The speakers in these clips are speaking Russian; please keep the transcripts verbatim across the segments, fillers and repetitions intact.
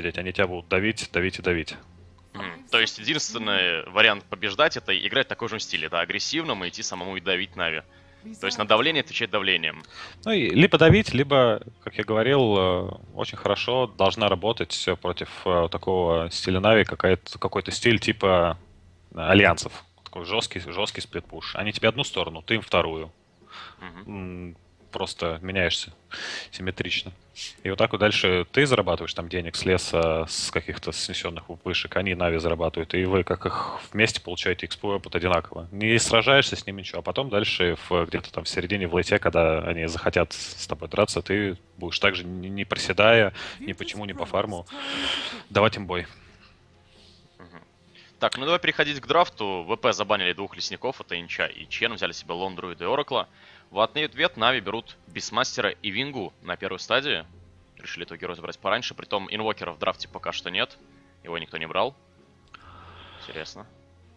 сидеть. Они тебя будут давить, давить и давить. Mm. То есть единственный вариант побеждать — это играть в таком же стиле, да, агрессивным и идти самому и давить Нави. То есть на давление отвечать давлением. Ну и либо давить, либо, как я говорил, э, очень хорошо должна работать против э, такого стиля Нави какая-то, какой-то стиль типа э, альянсов. Такой жесткий, жесткий сплит-пуш. Они тебе одну сторону, ты им вторую. Mm-hmm. М, Просто меняешься симметрично. И вот так вот дальше ты зарабатываешь там денег с леса, с каких-то снесенных вышек, они Нави зарабатывают, и вы как их вместе получаете экспо и опыт одинаково. Не сражаешься с ними ничего, а потом дальше в, где-то там в середине в лейте, когда они захотят с тобой драться, ты будешь также не, не проседая, ни почему, ни по фарму, давать им бой. Mm-hmm. Так, ну давай переходить к драфту. ВП забанили двух лесников, это Инча и Чен, взяли себе Лон, Друида и Оракла. В ответ Нави берут Бисмастера и Вингу на первой стадии. Решили этого героя забрать пораньше, притом инвокера в драфте пока что нет. Его никто не брал. Интересно.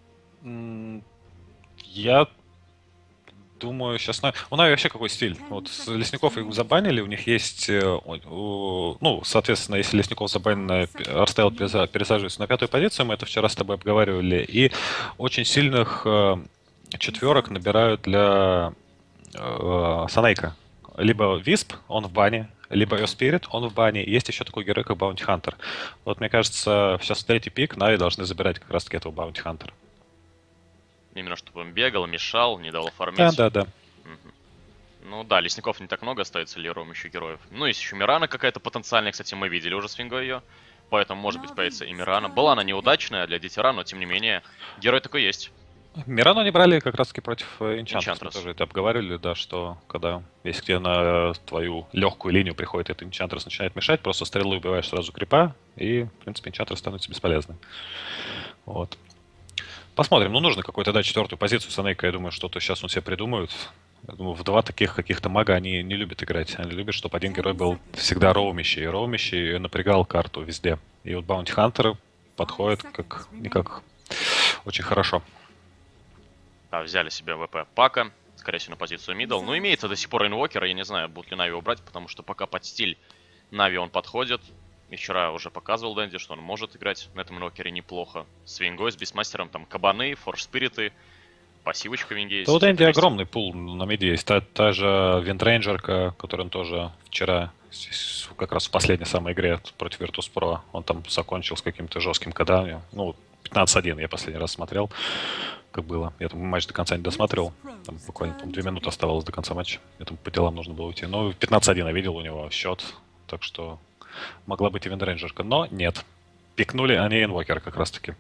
Я думаю, сейчас... У Нави вообще какой стиль? Вот лесников их забанили, у них есть... Ну, соответственно, если лесников забанено, Арстайл пересаживается на пятую позицию, мы это вчера с тобой обговаривали, и очень сильных четверок набирают для Санейка. Либо Висп, он в бане, либо Earth Spirit, он в бане. Есть еще такой герой, как Bounty Hunter. Вот мне кажется, сейчас в третий пик Нави должны забирать как раз-таки этого Bounty Hunter. Именно чтобы он бегал, мешал, не дал оформить. Да, да, да. Угу. Ну да, лесников не так много остается, Лером еще героев. Ну, есть еще Мирана какая-то потенциальная, кстати, мы видели уже с Фингой ее. Поэтому, может быть, появится и Мирана. Была она неудачная для Дитера, но, тем не менее, герой такой есть. Мирану не брали как раз-таки против Энчантрес. Мы Enchantress. тоже это обговаривали, да, что когда, если тебе на твою легкую линию приходит этот Энчантрес, начинает мешать, просто стрелы убиваешь сразу крипа, и, в принципе, Энчантрес становится бесполезным. Вот. Посмотрим. Ну, нужно какой-то дать четвертую позицию Санейка. Я думаю, что-то сейчас он себе придумают. Я думаю, в два таких каких-то мага они не любят играть. Они любят, чтобы один герой был всегда роумящий. И роумящий напрягал карту везде. И вот Bounty Hunter подходит как никак очень хорошо. Да, взяли себе ВП Пака, скорее всего, на позицию мидл. Но имеется до сих пор инвокера, я не знаю, будут ли Нави убрать, потому что пока под стиль Нави он подходит. И вчера уже показывал Дэнди, что он может играть на этом инвокере неплохо. С Вингой, с Бисмастером, там кабаны, форс-спириты, пассивочка Винги есть. Да у Дэнди огромный пул на миде есть. Та, та же Виндрейнджерка, которую он тоже вчера, как раз в последней самой игре против Virtus.pro, он там закончил с каким-то жестким кодами. Ну, пятнадцать один я последний раз смотрел, как было. Я там матч до конца не досматривал. Там буквально, по-моему, две минуты оставалось до конца матча. Я там по делам нужно было уйти. Но пятнадцать один я видел у него счет. Так что могла быть и Виндрейнджерка. Но нет. Пикнули они инвокера как раз-таки.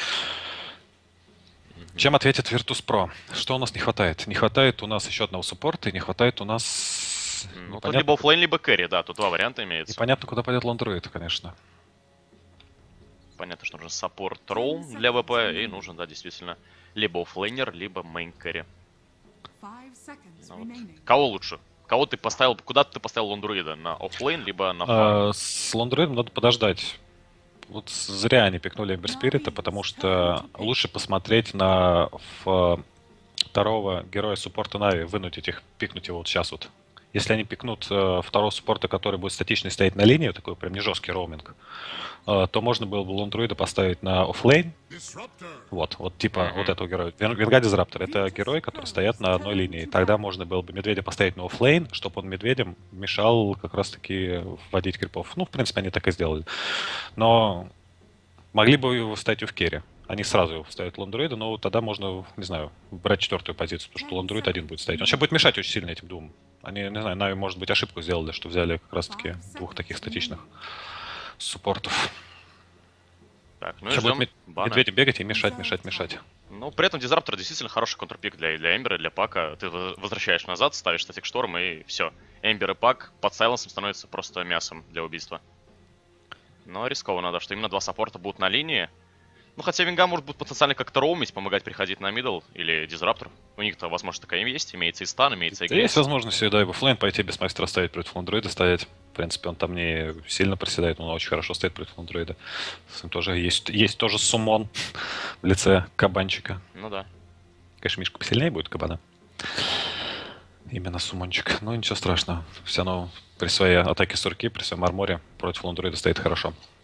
Mm-hmm. Чем ответит Virtus.pro? Что у нас не хватает? Не хватает у нас еще одного суппорта, и не хватает у нас... Ну, тут либо оффлейн, либо кэрри, да. Тут два варианта имеется. Непонятно, куда пойдет Лондруид, конечно. Понятно, что нужен саппорт роум для ВП, и нужен, да, действительно, либо оффлейнер, либо мейн кэрри. Ну, вот. Кого лучше? Кого ты поставил, куда ты поставил Лондруида? На оффлейн, либо на фарм? А, с Лондруидом надо подождать. Вот зря они пикнули Эмбер Спирита, потому что лучше посмотреть на второго героя суппорта Нави, вынудить их, пикнуть его вот сейчас вот. Если они пикнут э, второго суппорта, который будет статично стоять на линии, такой прям не жесткий роуминг, э, то можно было бы Лондруида поставить на оффлейн. Вот, вот типа mm-hmm. вот этого героя. Венга Дизраптор — это герой, который стоят на одной линии. Тогда можно было бы Медведя поставить на оффлейн, чтобы он Медведем мешал как раз-таки вводить крипов. Ну, в принципе, они так и сделали. Но могли бы его ставить в керри. Они сразу его ставят Лондруида, но тогда можно, не знаю, брать четвертую позицию, потому что Лондруид один будет стоять. Он сейчас будет мешать очень сильно этим двум. Они, не знаю, Нави, может быть, ошибку сделали, что взяли как раз-таки двух таких статичных суппортов. Так, ну сейчас и ждем будет Медведем бегать и мешать, мешать, мешать. Ну, при этом Дизраптор действительно хороший контрпик для, для Эмбера, для Пака. Ты возвращаешь назад, ставишь статик шторм, и все. Эмбер и Пак под сайленсом становятся просто мясом для убийства. Но рискованно, да, что именно два саппорта будут на линии. Ну, хотя Винга может будет потенциально как-то роумить, помогать приходить на мидл или Дизраптор. У них-то, возможно, такая есть. Имеется и стан, имеется и грейс. Есть возможность, да, и в оффлейн пойти без мастера ставить против Лондруида стоять. В принципе, он там не сильно проседает, он очень хорошо стоит против Лондруида. С ним тоже есть, есть тоже суммон в лице кабанчика. Ну да. Конечно, Мишка посильнее будет кабана. Именно суммончик. Но ничего страшного. Все равно при своей атаке с руки, при своем арморе против Лондруида стоит хорошо.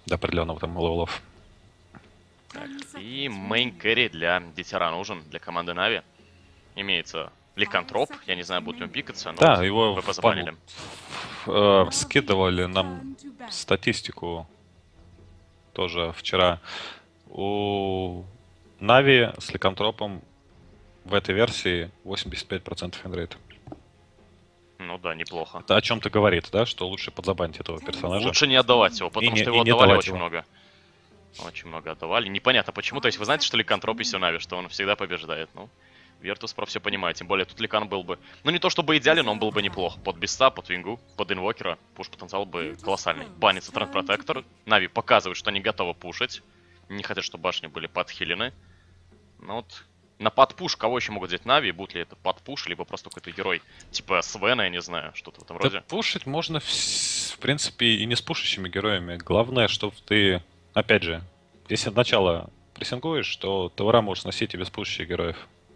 до определенного там левелов. Так, и мейн кэрри для Дитяра нужен, для команды Нави. Имеется Ликантроп, я не знаю, будет ли он пикаться, но Да, вот его ВП в забанили. пану, э, скидывали нам статистику тоже вчера. У Нави с Ликантропом в этой версии восемьдесят пять процентов хендрейт. Ну да, неплохо. Это о чем-то говорит, да, что лучше подзабанить этого персонажа. Лучше не отдавать его, потому И не- что и его не отдавали давать очень его. много. Очень много отдавали. Непонятно почему. То есть вы знаете, что Ликантроп и Нави, что он всегда побеждает. Ну, Virtus Pro все понимает. Тем более тут Ликан был бы... Ну, не то чтобы идеален, но он был бы неплох. Под Биста, под Вингу, под Инвокера. Пуш-потенциал бы колоссальный. Банится Тренд Протектор. Нави показывают, что они готовы пушить. Не хотят, чтобы башни были подхилены. Ну вот... На подпуш кого еще могут взять Нави? Будет ли это подпуш, либо просто какой-то герой типа Свена, я не знаю, что-то в этом Да роде. пушить можно, в, в принципе, и не с пушащими героями. Главное, чтобы ты, опять же, если сначала прессингуешь, то ТВР можешь сносить и без пушащих героев.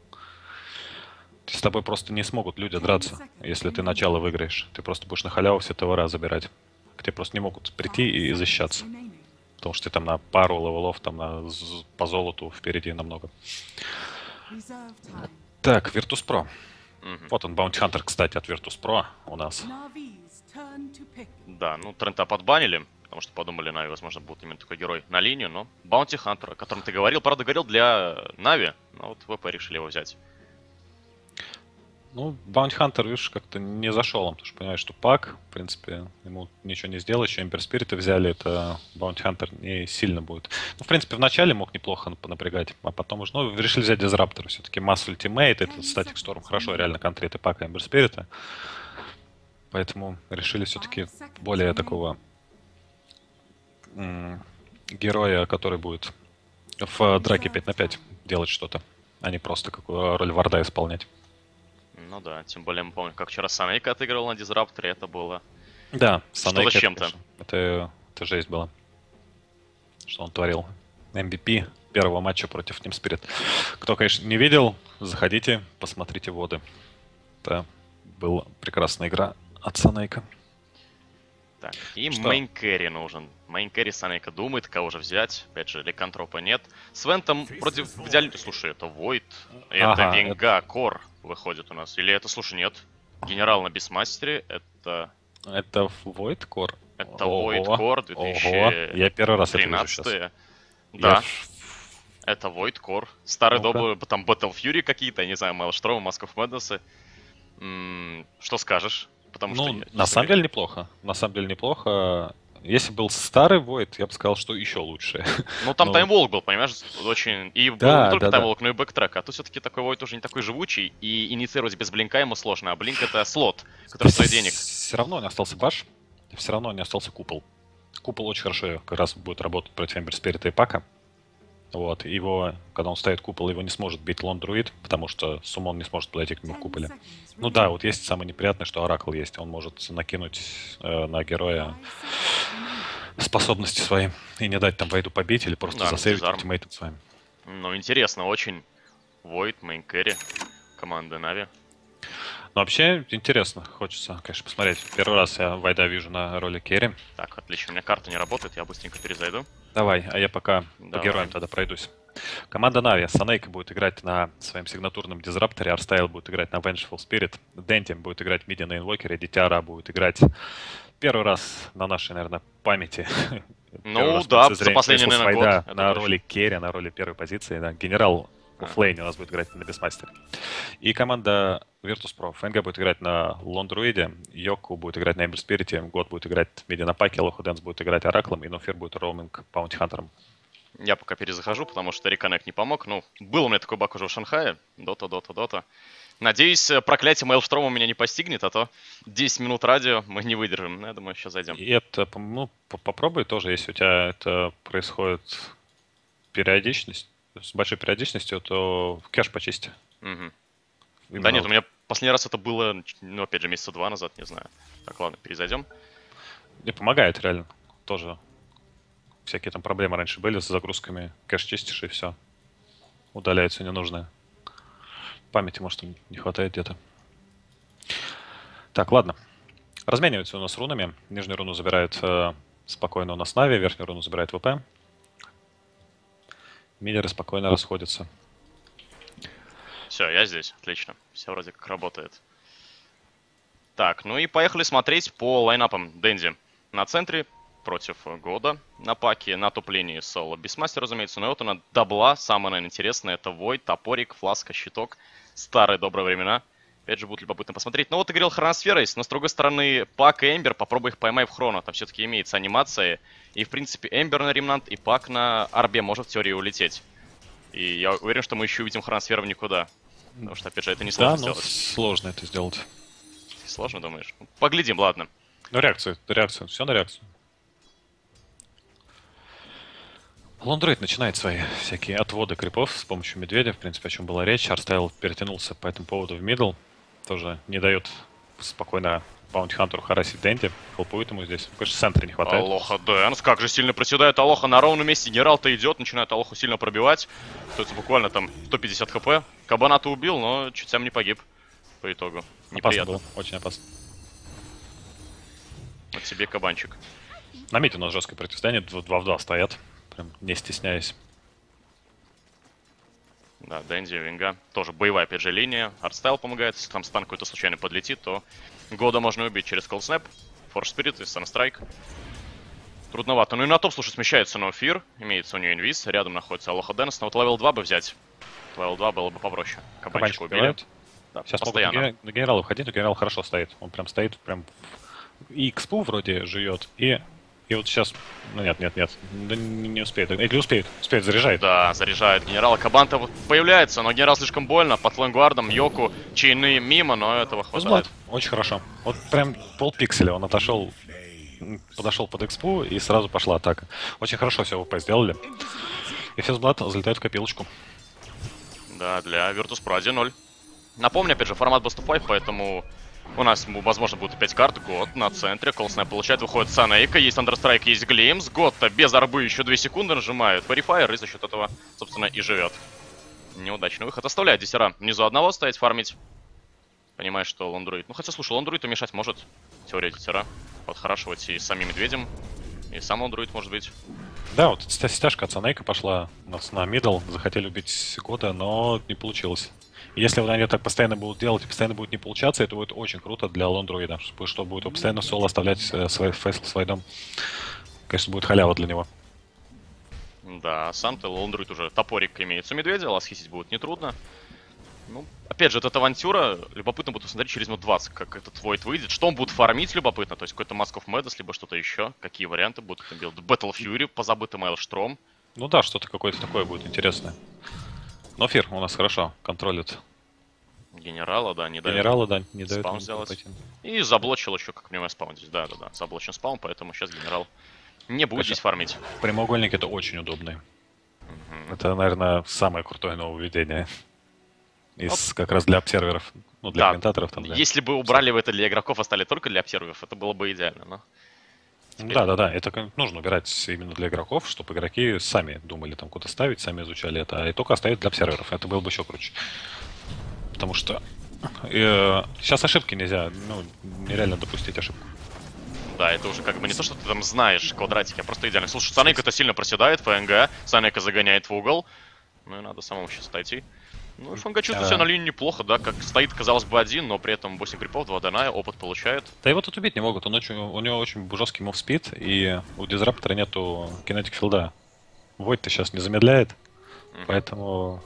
С тобой просто не смогут люди драться, если ты начало выиграешь. Ты просто будешь на халяву все ТВР забирать. К тебе просто не могут прийти и защищаться. Потому что ты там на пару левелов, там на, з- по золоту впереди намного. Так, Virtus.pro. Мгм. Вот он, Bounty Hunter, кстати, от Virtus.pro у нас. Да, ну Трента подбанили, потому что подумали, Нави, возможно, будет именно такой герой на линию, но Баунти Хантер, о котором ты говорил, правда, говорил для Нави, но вот ВП решили его взять. Ну, Bounty Hunter, видишь, как-то не зашел он, потому что понимаешь, что пак, в принципе, ему ничего не сделать, еще Ember Spirit взяли, это Bounty Hunter не сильно будет. Ну, в принципе, вначале мог неплохо понапрягать, а потом уже, ну, решили взять Disruptor, все-таки Mass Ultimate, этот Static Storm хорошо реально контрит и пака Ember Spirit, поэтому решили все-таки более такого м, героя, который будет в драке пять на пять делать что-то, а не просто какую роль варда исполнять. Ну да, тем более мы помним, как вчера Санейка отыгрывал на Дизрапторе, это было... Да, Что-то Snake, с чем-то. конечно, Это, это жесть была. Что он творил. эм ви пи первого матча против Team Spirit. Кто, конечно, не видел, заходите, посмотрите воды. Это была прекрасная игра от Санейка. Так, и Что? мейн кэрри нужен. Мейн кэрри Санейка думает, кого же взять. Опять же, Ликантропа нет. Свен там против... В идеале... Слушай, это Войд, это Ага, Венга, Кор выходит у нас. Или это, слушай, нет. Генерал на Бисмастере, это... Это Void Core. Это Ого, Void Core Ого, я первый раз это вижу сейчас. две тысячи тринадцатый. Я Да, ж- это Void Core. Старый Ну-ка. добрый, там Battle Fury какие-то, я не знаю, Maelstrom, Mask of Madness. М, Что скажешь? Потому что... Ну, я, на честно самом говоря, деле неплохо. На самом деле неплохо. Если был старый Void, я бы сказал, что еще лучше. Ну, там Ну, таймволк был, понимаешь, очень... И был Да, не только да, да. таймволк, но и бэктрек. А тут все-таки такой Void уже не такой живучий, и инициировать без блинка ему сложно. А блинк — это слот, который стоит денег. Все равно не остался баш, все равно не остался купол. Купол очень хорошо как раз будет работать против Ember Spirit и Пака. Вот, его, когда он ставит купол, его не сможет бить Лон Друид, потому что Сумон не сможет подойти к нему в куполе. Ну да, вот есть самое неприятное, что Оракл есть. Он может накинуть э, на героя способности свои и не дать там Вейду побить или просто Да, засейвить дизарм. ультимейтом своим. Ну, интересно очень. Void, мейн кэрри, команда Нави. Но вообще интересно, хочется, конечно, посмотреть. Первый раз я Вайда вижу на роли керри. Так, отлично, у меня карта не работает, я быстренько перезайду. Давай, а я пока по Давай. героям тогда пройдусь. Команда Нави. Санейка будет играть на своем сигнатурном дизрапторе, Арстайл будет играть на Vengeful Spirit, Дентим будет играть в миди на инвокере, Дитяра будет играть первый раз на нашей, наверное, памяти. Ну Первый раз да, мы за лицезреем последний, Faceless наверное, Вайда год, это на точно. роли керри, на роли первой позиции. Да. Генерал А. оффлейне у нас будет играть на Бисмастере. И команда Virtus.pro. ФНГ будет играть на Лондруиде, Йоку будет играть на Эмбер Спирите, Год будет играть в миди на Паке, Лохуденс будет играть Ораклом, и Нофир будет роуминг Паунти Хантером. Я пока перезахожу, потому что Реконнект не помог. Ну, был у меня такой баг уже в Шанхае. Дота, дота, дота. Надеюсь, проклятие Мейлштрома меня не постигнет, а то десять минут радио мы не выдержим. Ну, я думаю, сейчас зайдем. И это, ну, п- попробуй тоже, если у тебя это происходит периодичность, с большой периодичностью, то кэш почисти. Мгм. Именно Да нет, вот. у меня последний раз это было, ну, опять же, месяца два назад, не знаю. Так, ладно, перезайдем. Мне помогает реально. Тоже всякие там проблемы раньше были с загрузками. Кэш чистишь и все. Удаляется ненужное. Памяти, может, им не хватает где-то. Так, ладно. Размениваются у нас рунами. Нижнюю руну забирает э, Спокойно у нас Нави, верхнюю руну забирает ВП. Миллеры спокойно расходятся. Все, я здесь. Отлично. Все вроде как работает. Так, ну и поехали смотреть по лайнапам Дэнди. На центре против Года на паке, на топ-линии соло Бисмастер, разумеется. Но вот она дабла, самое, наверное, интересное. Это Войд, Топорик, Фласка, Щиток. Старые добрые времена. Опять же, будет любопытно посмотреть. Ну вот и говорил, хроносфера есть, но с другой стороны, Пак и Эмбер, попробуй их поймай в хроно. Там все-таки имеется анимация. И, в принципе, Эмбер на ремнант и Пак на арбе может в теории улететь. И я уверен, что мы еще увидим хроносферу в никуда. Потому что, опять же, это не сложно Да, сделать. ну, сложно это сделать. Сложно, думаешь? Ну, поглядим, ладно. Ну, реакцию, реакцию, все на реакцию. Лондроид начинает свои всякие отводы крипов с помощью медведя, в принципе, о чем была речь. Арстайл перетянулся по этому поводу в мидл. Тоже не дает спокойно Баунти-хантеру харасить Дэнди. Хелпует ему здесь. Конечно, центра не хватает. Алоха Дэнс, как же сильно проседает Алоха на ровном месте. Генерал-то идет, начинает Алоху сильно пробивать. Остается буквально там сто пятьдесят хп. Кабана-то убил, но чуть сам не погиб по итогу. Опасно Неприятно. было, очень опасно. Вот тебе кабанчик. На мите у нас жесткое противостояние, два в два стоят, прям не стесняясь. Да, Дэнди, Винга. Тоже боевая, опять же, линия. Артстайл помогает. Если там стан какой-то случайно подлетит, то Года можно убить через Cold Snap, Force Spirit и Sunstrike. Трудновато. Ну и на топ, слушай, смещается No Fear. Имеется у нее инвиз. Рядом находится Алоха Дэнс. Но вот левел два бы взять. Левел два было бы попроще. Кабанчика убили. Убивают. Да, Сейчас постоянно. могут на, ген- на генерала выходить, но генерал хорошо стоит. Он прям стоит, прям и экспу вроде жует, и, и вот сейчас... Ну нет, нет, нет, да не, не успеет. Или успеет, успеет, заряжает. Да, заряжает генерала. Кабан-то вот появляется, но генерал слишком больно. Под флангвардом Йоку, чейны мимо, но этого хватает. Взмат. Очень хорошо. Вот прям полпикселя он отошел, подошел под экспу, и сразу пошла атака. Очень хорошо все ВП сделали. И Физблад залетает в копилочку. Да, для Virtus.pro один ноль. Напомню, опять же, формат Best of Five, поэтому у нас, возможно, будет пять карт. Год на центре, Колснэп получает, выходит Санейка, есть Understrike, есть Глеймс. Год-то без арбы еще две секунды нажимает Verifier и за счет этого, собственно, и живет. Неудачный выход. Оставляет десера внизу одного стоять, фармить. Понимаешь, что Лондруид... Ну, хотя, слушай, Лондруид мешать может. Теория десера. Подхорашивать и с самим медведем. И сам Лондруид, может быть. Да, вот ста- стяжка от Санейка пошла у нас на мидл. Захотели убить Года, но не получилось. И если вот они так постоянно будут делать и постоянно будет не получаться, это будет очень круто для Лондруида. Что, что будет постоянно соло оставлять э, свой фейсл, свой дом. Конечно, будет халява для него. Да, сам-то Лондруид уже топорик имеется у медведя, ласхисить будет нетрудно. Ну, опять же, эта авантюра, любопытно будет посмотреть через минут двадцать, как этот Войд выйдет. Что он будет фармить, любопытно. То есть какой-то Mask of Madness, либо что-то еще. Какие варианты будут там делать. Battle Fury, позабытый Maelstrom. Ну да, что-то какое-то такое будет интересное. Но Фир у нас хорошо контролит Генерала, да, не дает. генерала, да, не дает. спаун ему сделать. пойти. И заблочил еще, как понимаю, спаун здесь. Да, да, да, заблочен спаун, поэтому сейчас генерал не будет Конечно. здесь фармить. Прямоугольник это очень удобный. Мгм. Это, наверное, самое крутое нововведение. Из как раз для обсерверов. Ну, для Да, комментаторов там, да. Если бы убрали в это для игроков, оставили только для обсерверов, это было бы идеально, но... Да, да, да. Это кон- нужно убирать именно для игроков, чтобы игроки сами думали там куда ставить, сами изучали это, а и только оставить для обсерверов. Это было бы еще круче. Потому что э, сейчас ошибки нельзя, ну, нереально допустить ошибку. Да, это уже как бы не то, что ты там знаешь квадратики, а просто идеально. Слушай, Санейка-то сильно проседает, ФНГ, Санейка загоняет в угол. Ну и надо самому сейчас отойти. Ну и ФНГ чувствует А. себя на линии неплохо, да, как стоит, казалось бы, один, но при этом восемь крипов, два Даная, опыт получает. Да его тут убить не могут, он очень, у него очень жесткий мувспид, и у Дизраптора нету кинетик филда. Войд-то сейчас не замедляет, Мгм. поэтому...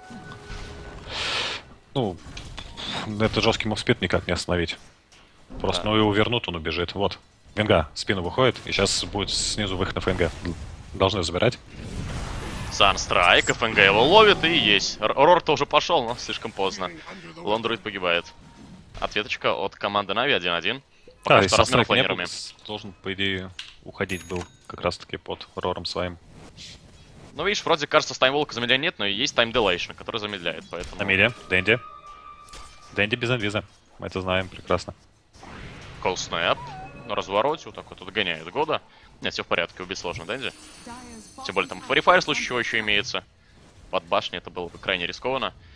Ну, это жесткий мувспид никак не остановить. Просто, Да. ну его вернут, он убежит. Вот, Венга в спину выходит, и сейчас будет снизу выход на ФНГ. Должны забирать. Санстрайк, ФНГ его ловит и есть. Р- Рор-то уже пошел, но слишком поздно. Лондруид погибает. Ответочка от команды Нави один один. Пока Да, что если размен Санстрайк не был, планированием. с- должен, по идее, уходить был как раз-таки под Рором своим. Ну, видишь, вроде кажется, с таймволка замедления нет, но и есть тайм-делейшн, который замедляет, поэтому... На миде, Дэнди. Дэнди без инвиза. Мы это знаем прекрасно. Call Snap на развороте, вот так вот отгоняет Года. Нет, все в порядке, убить сложно Дэнди. Тем более там Фарифайр в случае чего еще имеется. Под башней это было бы крайне рискованно.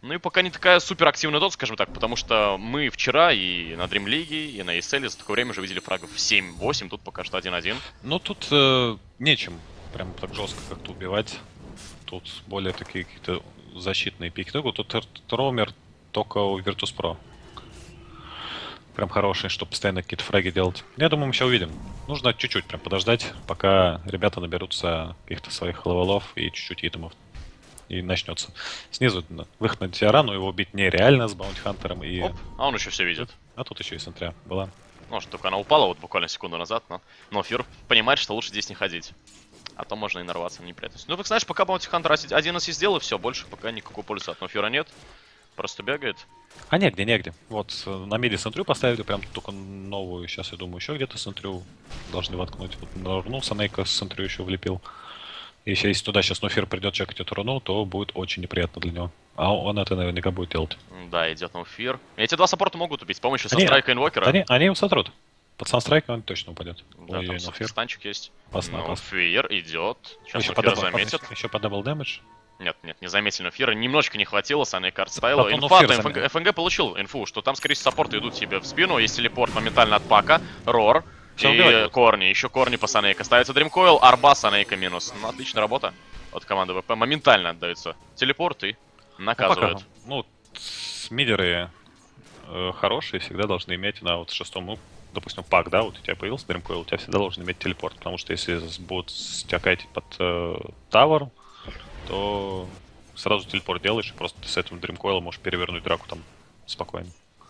Ну и пока не такая супер активная дота, скажем так, потому что мы вчера и на Dream League, и на и эс эл за такое время уже видели фрагов семь-восемь, тут пока что один-один. Ну тут э, нечем прям так жестко как-то убивать. Тут более такие какие-то защитные пики. Ну, тут Роумер только у Virtus.pro. Прям хороший, чтобы постоянно какие-то фраги делать. Я думаю, мы сейчас увидим. Нужно чуть-чуть прям подождать, пока ребята наберутся каких-то своих левелов и чуть-чуть итемов. И начнется. Снизу выход на Тиара, но его убить нереально с Баунти-хантером. И... Оп, а он еще все видит. А тут еще и сентря была. Может, только она упала вот буквально секунду назад, но, но Фир понимает, что лучше здесь не ходить. А то можно и нарваться на неприятность. Ну, так знаешь, пока Баунти-хантер один ассист сделал, и все, больше пока никакого пользы от Нофира нет. Просто бегает. А негде, негде. Вот на миде сентрю поставили, прям только новую. Сейчас, я думаю, еще где-то сентрю должны воткнуть. Вот на руну Санейка с сентрю еще влепил. И если, если туда сейчас Нофир придет чекать эту руну, то будет очень неприятно для него. А он это наверняка будет делать. Да, идет Нофир. Эти два саппорта могут убить с помощью Они- Санстрайка и Инвокера. Они, они его сотрут. Под санстрайком он точно упадет. Да, Ой, там Нофир. станчик есть. Опасно, опасно. Нофир идет. Сейчас Еще по Нофира дабл, заметит. еще по дабл дэмэдж. Нет, нет, не заметили Нофира. Немножечко не хватило, Саней карт ставила. Потом Инфа, Нофир ФНГ, заметил. ФНГ получил инфу, что там, скорее всего, саппорты идут тебе в спину. Есть телепорт моментально от Пака. Рор. Всё, И убивать будут. Корни. Еще Корни по Санейка. Ставится Дримкоил. Арба Санейка минус. Ну, отличная работа от команды ВП. Моментально отдаются телепорт и Ну, наказывают. пока. Ну, с- мидеры э, хорошие всегда должны иметь на вот шестом, ну, допустим, пак, да, вот у тебя появился Дримкоил, у тебя всегда должен иметь телепорт, потому что если с- будут стякать под э, тавер, то сразу телепорт делаешь, и просто ты с этим Дримкоилом можешь перевернуть драку там спокойно.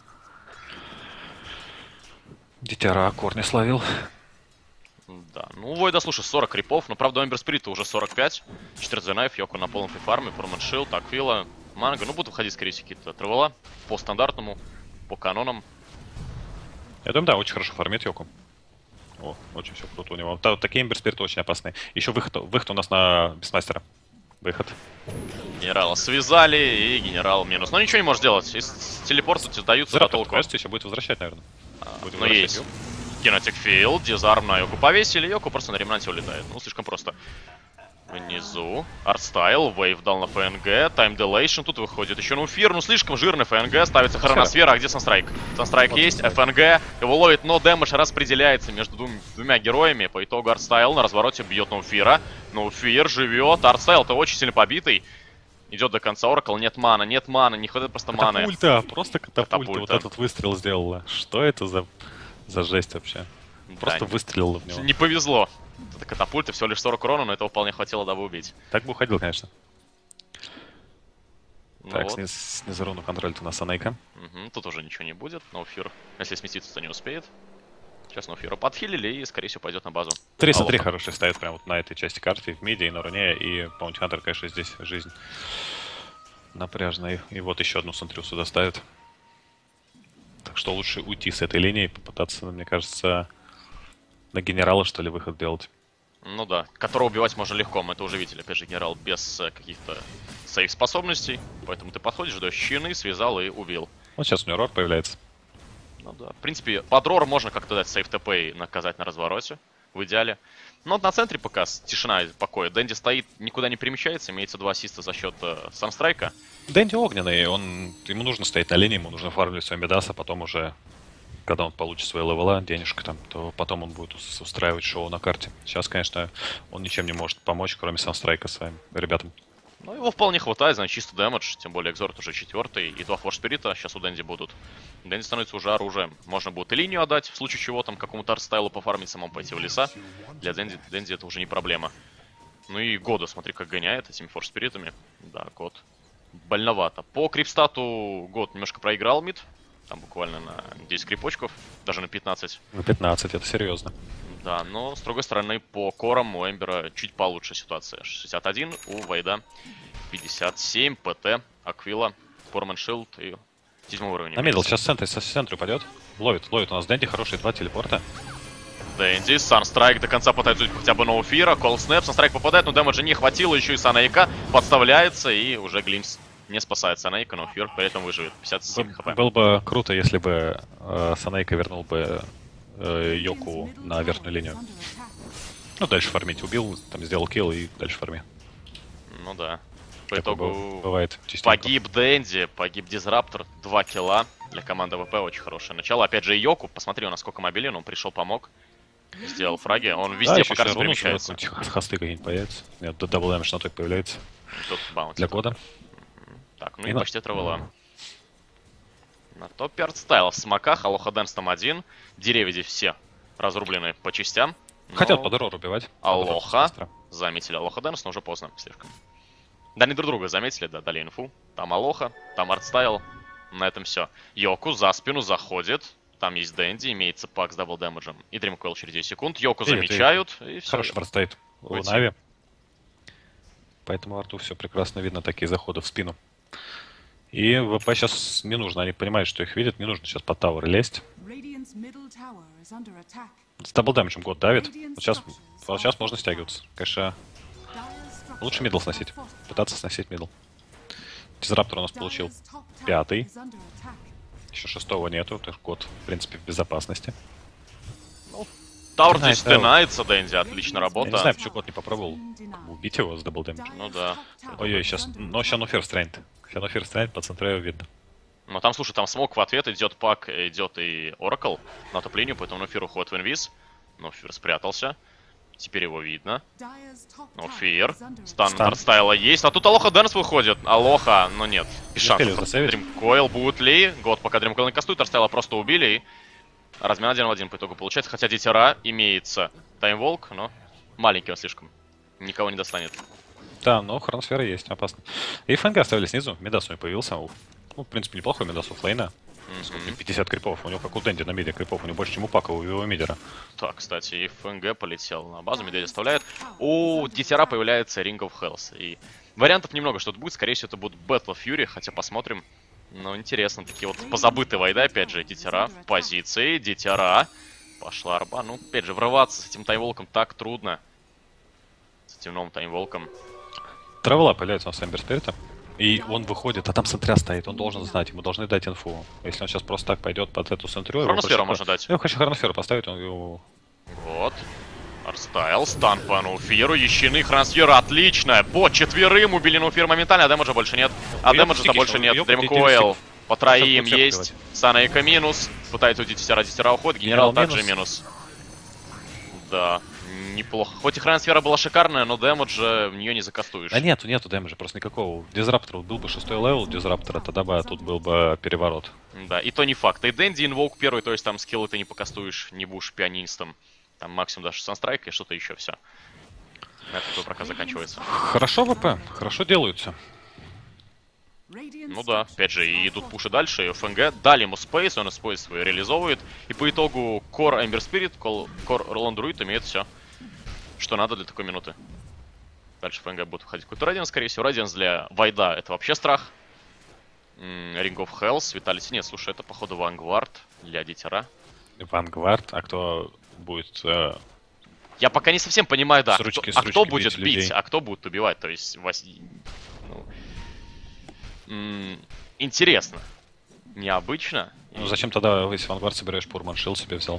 Дитяра корни словил. Да, ну у Войда, слушай, сорок крипов, но правда у Эмбер Спирита уже сорок пять. четыре Зенайф, Йоко на полном фарме, Проманшил, Аквила, Манго. Ну будут выходить, скорее всего, какие-то травела по стандартному, по канонам. Я думаю, да, очень хорошо фармит Йоку. О, очень все круто у него. Та- такие Эмбер Спириты очень опасные. Еще выход, выход у нас на Бестмастера. Выход. Генерала связали, и генерал минус. Но ничего не может сделать. Из с телепорта тебе дают сюда Зерапта, толку. кажется, еще будет возвращать, наверное. Будет Ну возвращать есть. Йоку. Кинетик филд, дизарм на Йоку повесили, Йоку просто на ремнанте улетает. Ну, слишком просто. Внизу. Артстайл, вейв дал на ФНГ, тайм делейшн, тут выходит еще Нуфир, ну слишком жирный ФНГ, ставится хроносфера, а где Санстрайк? Санстрайк Вот. есть, ФНГ, его ловит, но дэмэдж распределяется между двум- двумя героями, по итогу Артстайл на развороте бьет Нуфира, Нуфир живет, Артстайл-то очень сильно побитый, идет до конца Оракл, нет мана, нет мана, не хватает просто маны. Катапульта, просто катапульта. Вот Катапульта. этот выстрел сделала. Что это за, за жесть вообще? Просто Да, выстрелила в него. не повезло. Это катапульта, всего лишь сорок урона, но этого вполне хватило, дабы убить. Так бы уходил, конечно. Ну так, вот. сниз, снизу руну контроль-то на Санейка. Мгм, тут уже ничего не будет. Ноуфир, если сместиться, то не успеет. Сейчас Ноуфира подхилили и, скорее всего, пойдет на базу. Три смотри, Алоха. хорошие стоят прямо вот на этой части карты, в миде, и на руне, и Баунти Хантер, конечно, здесь жизнь напряжная. И вот еще одну сентрю сюда ставят. Так что лучше уйти с этой линии и попытаться, мне кажется, на генерала, что ли, выход делать. Ну да, которого убивать можно легко, мы это уже видели, опять же, генерал без э, каких-то сейф-способностей. Поэтому ты подходишь, ждешь щины, связал и убил. Вот сейчас у него рор появляется. Ну да. В принципе, под рор можно как-то дать сейф ТП и наказать на развороте, в идеале. Но вот на центре пока с- тишина и покой. Дэнди стоит, никуда не перемещается, имеется два ассиста за счет э, Санстрайка. Дэнди огненный, он, ему нужно стоять на линии, ему нужно фармить свой медас, а потом уже, когда он получит свои левела, денежка там, то потом он будет ус- устраивать шоу на карте. Сейчас, конечно, он ничем не может помочь, кроме Санстрайка своим ребятам. Ну, его вполне хватает, значит, чисто дэмэдж, тем более Экзорт уже четвертый, и два Форспирита сейчас у Дэнди будут. Дэнди становится уже оружием. Можно будет и линию отдать, в случае чего там какому-то артстайлу пофармить, самому пойти в леса. Для Дэнди, Дэнди это уже не проблема. Ну и Года, смотри, как гоняет этими Форспиритами. Да, Год. Больновато. По крипстату Год немножко проиграл мид. Там буквально на десять крипочков, даже на пятнадцать. На пятнадцать, это серьезно. Да, но, с другой стороны, по корам у Эмбера чуть получше ситуация. шестьдесят один, у Вейда пятьдесят семь, ПТ, Аквила, Форман Шилд и седьмой уровень. На мидл, сейчас центр, с центра упадет. Ловит, ловит. У нас Дэнди хорошие два телепорта. Дэнди, Санстрайк до конца пытается взять хотя бы Ноуфира, Кол Снэп, Санстрайк попадает, но дэмэджа не хватило, еще и Санейка подставляется, и уже Глимс не спасает Санейка, Ноуфир при этом выживет. пятьдесят семь хп. Было бы круто, если бы э, Санейка вернул бы э, Йоку на верхнюю линию. Ну, дальше фармить. Убил, там сделал килл и дальше фарми. Ну да. по Такое итогу бывает частенько. погиб Дэнди, погиб Дизраптор. Два килла для команды ВП, очень хорошее начало. Опять же, Йоку, посмотри, он насколько мобилен, он пришел, помог. Сделал фраги, он Да, везде еще пока сейчас руну перемещается. какие-нибудь хосты какие-нибудь появятся. Нет, дабл дэмэдж на той появляется. Тут баунти. Для года. Так, ну И и на- почти травела. На топе артстайл в смоках, Алоха Дэнс там один. Деревья здесь все разрублены по частям. но Хотят под эррор убивать. Алоха. Быстро. Заметили Алоха Дэнс, но уже поздно слишком. Да, они друг друга заметили, да, дали инфу. Там Алоха, там артстайл. На этом все. Йоку за спину заходит. Там есть Дэнди, имеется пак с дабл дэмэджем. И Дримкойл через десять секунд. Йоку Привет, замечают. И все. Хороший вард стоит у Уйти. Нави. Поэтому арту все прекрасно видно, такие заходы в спину. И ВП сейчас не нужно, они понимают, что их видят, не нужно сейчас по тауэр лезть. С дабл дэмэджем год давит. Вот сейчас, вот сейчас можно стягиваться. Конечно, лучше мидл сносить. Пытаться сносить мидл. Дизраптор у нас получил пятый. Еще шестого нету, то есть год, в принципе, в безопасности. Тауэр Знает, здесь Тауэр. стенается, Дэнди, отличная Я работа. не знаю, почему год не попробовал убить его с дабл дэмэджем. Ну да. Ой-ой, сейчас, но сейчас Ферст стрейнт. Сейчас Ферст стрейнт, по центру его видно. Но там, слушай, там смог в ответ, идет пак, идет и Оракл на топ-линию, поэтому Нофир уходит в инвиз. Нофир спрятался. Теперь его видно. Нофир. Стан Стан. артстайла есть. А тут Алоха Дэнс выходит. Алоха, но нет. Без Не успели шансов. засейвить. Дримкойл будет ли? Год пока Дримкойл не кастует, артстайла просто убили. И размен один в один по итогу получается. Хотя Дитера имеется Таймволк, но маленький он слишком. Никого не достанет. Да, но хроносфера есть, опасно. И ФНГ оставили снизу, Медас у него появился. Ну, в принципе, неплохой Медас у Флейна. Сколько, Мгм. пятьдесят крипов. У него как у Дэнди на миде крипов, у него больше, чем у Пака, у его мидера. Так, кстати, и ФНГ полетел на базу, Медведь оставляет. У Дитера появляется Ring of Hells. И вариантов немного, что это будет. Скорее всего, это будет Battle of Fury, хотя посмотрим. Ну, интересно, такие вот позабытые войны, опять же, Дитера в позиции. Дитера. Пошла арба. Ну, опять же, врываться с этим таймволком так трудно. С этим новым таймволком. Травела появляется у нас Эмбер Спирита. И он выходит, а там центря стоит, он должен знать, ему должны дать инфу. Если он сейчас просто так пойдет под эту центрю... его Хроносферу больше- можно дать. Я хочу хроносферу поставить, он его... Вот. Арстайл, стан по Нуфиру, ещины, хроносфера, отлично. Бот четверым убили Нуфир моментально, а дэмэджа больше нет. А Ёб дэмэджа-то стики, больше что, нет. ёб Дримкойл стики. по троим Сейчас будет есть. всех Санейка минус. Пытается уйти Дитера, Дитера уходит. Генерал, Генерал также минус. Да, неплохо. Хоть и хроносфера была шикарная, но дэмэджа в нее не закастуешь. Да нету, нету дэмэджа, просто никакого. Дизраптор был бы шестой левел Дизраптора, тогда бы тут был бы переворот. Да, и то не факт. И Дэнди инвоук первый, то есть там скиллы ты не покастуешь, не будешь пианистом. Там максимум даже санстрайк и что-то еще, все. На этом твой проказ заканчивается. Хорошо ВП, хорошо делаются. Ну да, опять же, и идут пуши дальше, и ФНГ дали ему спейс, он спейс свой реализовывает. И по итогу Core Ember Spirit, Core Roland Druid имеет все, что надо для такой минуты. Дальше ФНГ будет выходить какой-то Радианс, скорее всего. Радианс для Вайда это вообще страх. М, Ring of Hells, Vitality. Нет, слушай, это походу Vanguard для Дитера. Вангвард, а кто будет... э, Я пока не совсем понимаю, да, С ручки- кто- с а кто ручки будет бить бить, людей. а кто будет убивать. То есть, вас... ну, м, интересно, необычно. Ну зачем тогда, если Вангвард собираешь, Пурман Шил себе взял?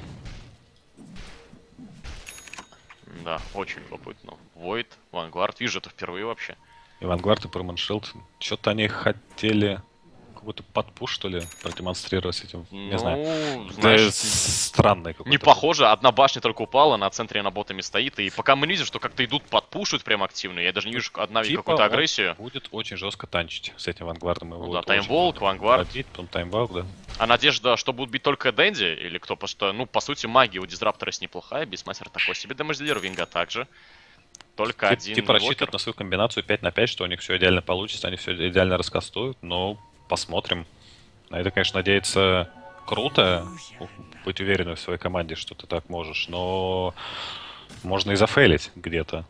Да, очень любопытно. Void, Vanguard, вижу это впервые вообще. И Вангвард, и Пурман Шилд. Что-то они хотели какой-то подпуш, что ли, продемонстрировать с этим. Не ну, знаю. знаешь, Да, с- странный какой-то. не похоже, одна башня только упала, на центре она ботами стоит, и пока мы не видим, что как-то идут, подпушивают прям активно, я даже не вижу одна Типа какую-то он агрессию. будет очень жестко танчить с этим Вангвардом. Его Ну вот да, очень Таймволк, будут Вангвард. побить, потом Таймволк, да. А надежда, что будут бить только Дэнди, или кто? Потому что, ну, по сути, магия у Дизраптора есть неплохая, Бисмастер такой себе, дэмэдж-дилер, Винга также. Только Тип- один Типа инвокер. рассчитывают на свою комбинацию пять на пять, что у них все идеально получится, они все идеально раскастуют, но посмотрим. На это, конечно, надеяться круто, быть уверенным в своей команде, что ты так можешь, но можно и зафейлить где-то.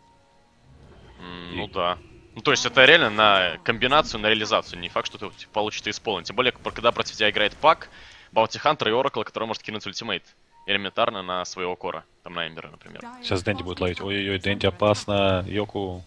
М, Ну да. Ну, то есть это реально на комбинацию, на реализацию. Не факт, что ты типа, получится исполнить. Тем более, когда против тебя играет пак, Баунти Хантер и Оракл, который может кинуть ультимейт. Элементарно на своего кора. Там на Эмбера, например. Сейчас Дэнди будет ловить. Ой-ой-ой, Дэнди опасно, Йоку.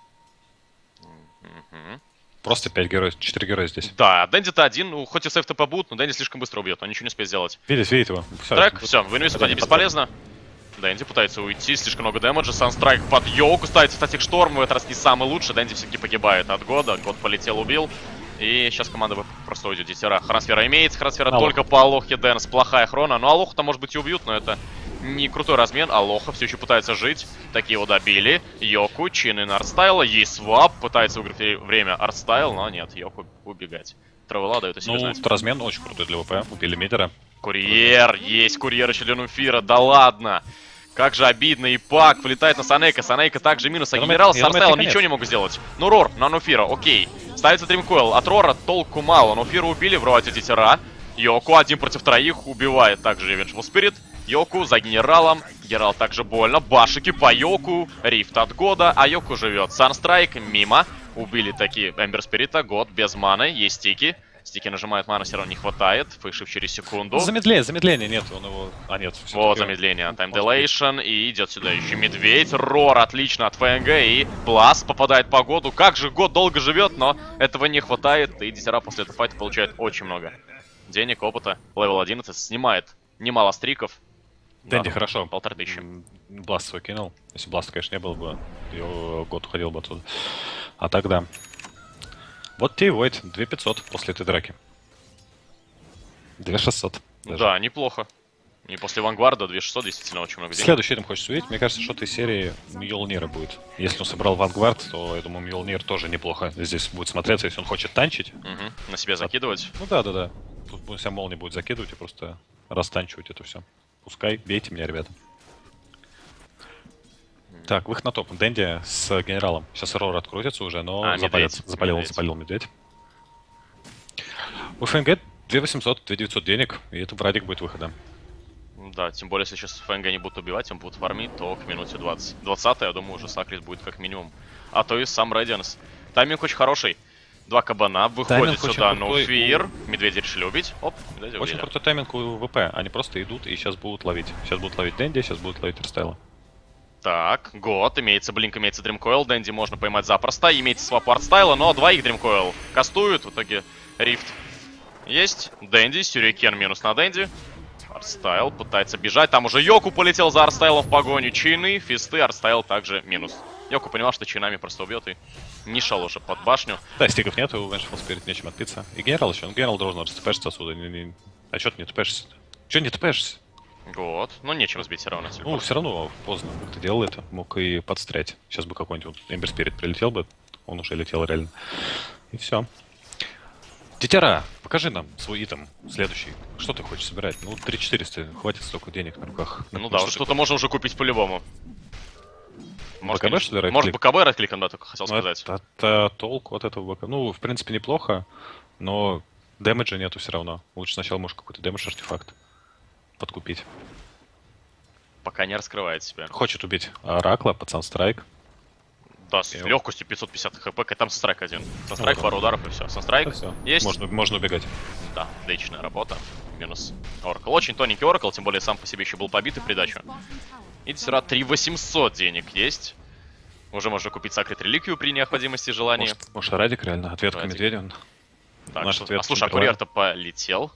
Мгм. Просто пять героев, четыре героя здесь. Да, Дэнди-то один, ну, хоть и сейф ТП будут, но Дэнди слишком быстро убьет, он ничего не успеет сделать. Видит, видит его. Всё, Трек, вот все, в инвиз это не не бесполезно. Дэнди пытается уйти, слишком много дэмэджа. Санстрайк под Йоуку ставится Статик Шторм. В этот раз не самый лучший. Дэнди все-таки погибает от Года. Год полетел, убил. И сейчас команда просто уйдет Дитера. Хроносфера имеется. Хроносфера Алох. только по Алохе Дэнс. Плохая хрона. Ну, Алоху-то, может быть, и убьют, но это не крутой размен. Алоха все еще пытается жить. Такие его добили. Йоку, чины на артстайла. Есть свап. Пытается выиграть время артстайл, но нет. Йоку убегать. Травела дает о себе Ну, знать. этот размен очень крутой для ВП. Убили мидера. Курьер, есть курьер еще для Нуфира, да ладно. Как же обидно, и Пак влетает на Санейка, Санейка также минус, а Я генерал думаю, с я думаю, Арстайлом это ничего конец. не могут сделать. Ну, Рор на Нуфира, окей. Ставится Дримкойл, от Рора толку мало, Нуфира убили, вроде Дитера. Йоку один против троих, убивает также Vengeful Spirit. Йоку за генералом, генерал также больно, башики по Йоку, рифт от Года, а Йоку живет. Санстрайк мимо, убили такие Эмбер Спирита, Год без маны, есть стики. Стики нажимают, мана все равно не хватает. Фейшип через секунду. Замедление, замедление нет, он его... А, нет. Вот всё-таки- замедление. Time Dilation. И идет сюда еще Медведь. Рор отлично от ФНГ. И Бласт попадает по Году. Как же Год долго живет, но этого не хватает. И Дитера после этого файта получает очень много денег, опыта. Левел одиннадцать. Снимает немало стриков. Дэнди, Да, хорошо. Полторы тысячи. М, Бласт свой кинул. Если Бласта, конечно, не было бы, его Год уходил бы оттуда. А тогда... Вот тебе и Войд, две тысячи пятьсот после этой драки. две тысячи шестьсот. даже. Да, неплохо. И после Вангварда две тысячи шестьсот действительно очень много денег. Следующий там хочется увидеть. Мне кажется, что-то из серии Мьёлнира будет. Если он собрал Вангвард, то, я думаю, Мьёлнир тоже неплохо здесь будет смотреться, если он хочет танчить. Мгм. На себя закидывать. Ну да, да, да. Тут вся молния будет закидывать и просто растанчивать это все. Пускай, бейте меня, ребята. Так, выход на топ. Дэнди с генералом. Сейчас Рор открутится уже, но А, запалит. медведь, Запалил, медведь. запалил медведь. У ФНГ две тысячи восемьсот, две тысячи девятьсот денег, и это Брадик будет выходом. Да, тем более, если сейчас ФНГ не будут убивать, им будут фармить, то к минуте двадцать. двадцать, я думаю, уже Сакрис будет как минимум. А то и сам Рэдианс. Тайминг очень хороший. Два кабана, выходит Тайминг сюда очень крутой Ноуфир. у- Медведя решили убить. Оп, медведя Очень убили. крутой тайминг у ВП. Они просто идут и сейчас будут ловить. Сейчас будут ловить Дэнди, сейчас будут ловить Рестайла. Так, год, имеется Блинк, имеется Дримкоил. Дэнди можно поймать запросто. Имеется свап артстайла, но двоих Дримкоил кастуют. В итоге Рифт есть. Дэнди, Сюрикен минус на Дэнди. Артстайл пытается бежать. Там уже Йоку полетел за Артстайлом в погоню. Чины, фисты, Артстайл также минус. Йоку понимал, что чинами просто убьет и не шел уже под башню. Да, стиков нету, у Vengeful Spirit нечем отбиться. И генерал еще. Ну, генерал должен растпешиться отсюда. Не- не- А чё ты не тпешься? Чё не тпешься? Вот. Ну, нечем сбить все равно. Ну, телепорт. все равно поздно. Как ты делал это, мог и подстрять. Сейчас бы какой-нибудь вот Эмбер Спирит прилетел бы, он уже летел реально. И все. Тетера, покажи нам свой итем следующий. Что ты хочешь собирать? Ну, три тысячи четыреста, хватит столько денег на руках. Ну На да, что вот ты что-то можно уже купить по-любому. Может, БКБ, конечно, что ли, right может click? БКБ райт-кликом, да, только хотел Ну, сказать. это, это толк от этого бока. Ну, в принципе, неплохо, но дэмэджа нету все равно. Лучше сначала, может, какой-то дэмэдж-артефакт подкупить. Пока не раскрывает себя. Хочет убить Оракла под Санстрайк. Да, с И- легкостью пятьсот пятьдесят хп, там Санстрайк один. Санстрайк, Ну да. пару ударов и все. Санстрайк Все. есть. Можно, можно убегать. Да, отличная работа. Минус Оракл. Очень тоненький Оракл, тем более сам по себе еще был побит и в придачу. И Десера три тысячи восемьсот денег есть. Уже можно купить Сакрит Реликвию при необходимости и желании. Может, может, Радик реально? Ответка Радик. медведя. он- Так, наш что- ответ а слушай, а Тимберлейн. курьер-то полетел.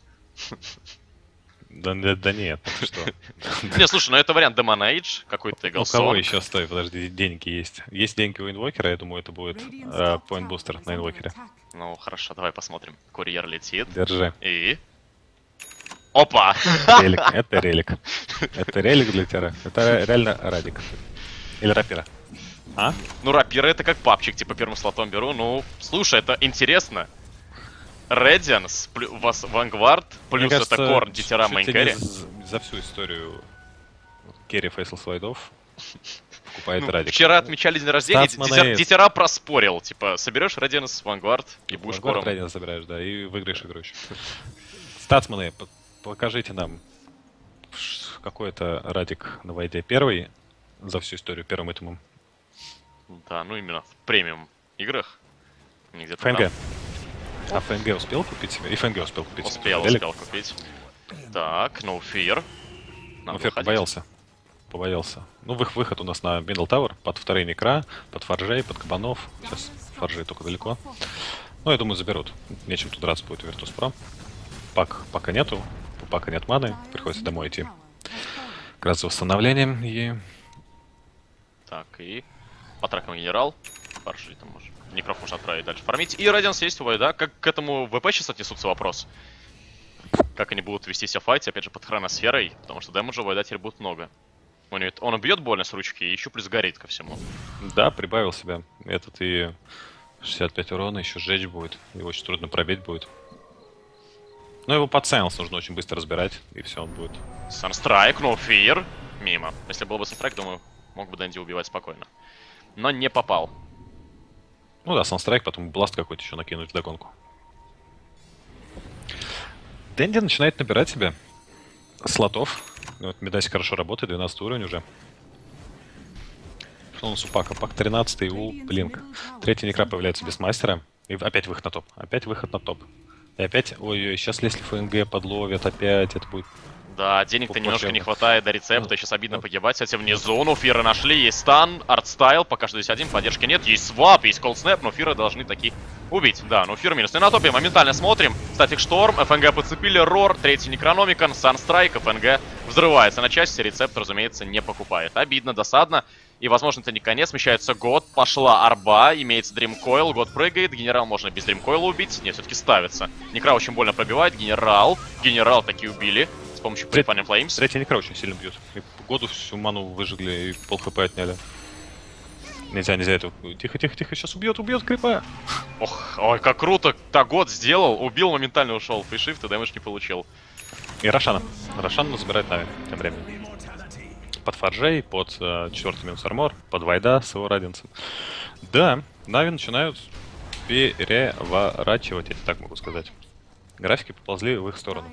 Да, да, да нет, ты что? Не, слушай, ну это вариант Demon Age, какой-то У кого Эглсон. еще стоит? Подожди, деньги есть. Есть деньги у инвокера, я думаю, это будет э, point бустер на инвокере. Ну хорошо, давай посмотрим. Курьер летит. Держи. И... Опа! Релик. Это релик. Это релик для тера. Это реально Радик. Или рапира. А? Ну, рапиры это как папчик, типа первым слотом беру. Ну, слушай, это интересно. Редианс, у вас Вангвард, плюс Мне кажется, это Корн, Дитера, чуть ли не Мейнкэри. за, за всю историю керри фейсл слайдов покупает Ну, Радик. вчера отмечали день рождения, Статсмана Дитер- есть. Дитера проспорил. Типа, соберешь Редианс, Вангвард и будешь Вангвард Кором. Радик забираешь, да, и выиграешь игру еще. Статсманы, по- покажите нам ш- какой-то Радик на вайде первый за всю историю первым итемом. Да, ну именно в премиум играх. Не где-то ФНГ. там. А ФНГ успел купить себе? И ФНГ успел купить себе. Успел, Релик. успел купить. Так, No Fear. Ну, Надо Фер выходить. побоялся. Побоялся. Ну, вы- выход у нас на Middle Tower, под вторые некра, под форжей, под кабанов. Сейчас форжей только далеко. Ну, я думаю, заберут. Нечем тут драться будет у Virtus.pro. Пак пока нету. У Пака нет маны, приходится домой идти. как раз за восстановлением и... Так, и по трекам генерал. Парши там может. Некров можно отправить дальше фармить. И Радианс есть у Вайда. Как к этому ВП сейчас отнесутся, вопрос. Как они будут вести себя в файте, опять же, под хроносферой. Потому что дэмэджа у Вайда теперь будет много. Он, он бьет больно с ручки и еще плюс горит ко всему. Да, прибавил себя. Этот и шестьдесят пять урона, еще сжечь будет. Его очень трудно пробить будет. Но его под Сайленс нужно очень быстро разбирать, и все, он будет. Санстрайк, no fear. Мимо. Если был бы Санстрайк, думаю, мог бы Дэнди убивать спокойно. Но не попал. Ну да, Санстрайк, потом бласт какой-то еще накинуть вдогонку. Дэнди начинает набирать себе слотов. Вот Медаси хорошо работает, двенадцатый уровень уже. Что у нас у Пака? Пак тринадцатый у Блинк. Третий Некра появляется без мастера. И опять выход на топ. Опять выход на топ. И опять, ой-ой, сейчас если ФНГ подловят, опять это будет... Да, денег-то немножко не хватает до рецепта, сейчас обидно погибать. Кстати, внизу, ну, Фира нашли, есть стан, артстайл, пока что здесь один, поддержки нет, есть свап, есть колдснэп, но Фира должны таки убить. Да, ну, Фира минус. И на топе моментально смотрим. Статик Шторм, ФНГ подцепили, Рор, третий Некрономикон, Санстрайк, ФНГ взрывается на части, рецепт, разумеется, не покупает. Обидно, досадно. И, возможно, это не конец, смещается Год, пошла арба, имеется Дримкойл, Год прыгает, генерал можно без Дримкойла убить, нет, все-таки ставится. Некра очень больно пробивает, генерал, генерал таки убили. С помощью Prepanic Flames. Третий Некра очень сильно бьет. И Году всю ману выжгли и пол хп отняли. Нельзя, нельзя это. Тихо, тихо, тихо, сейчас убьет, убьет крипа. Ох, ой, как круто. Так Год сделал, убил, моментально ушел. Фришифт и дэмэдж не получил. И Рошана. Рошана забирает Нави тем временем. Под Фарджей, под э, четвертый минус армор, под Вайда с его радиансом. Да, Нави начинают переворачивать, я так могу сказать. Графики поползли в их сторону.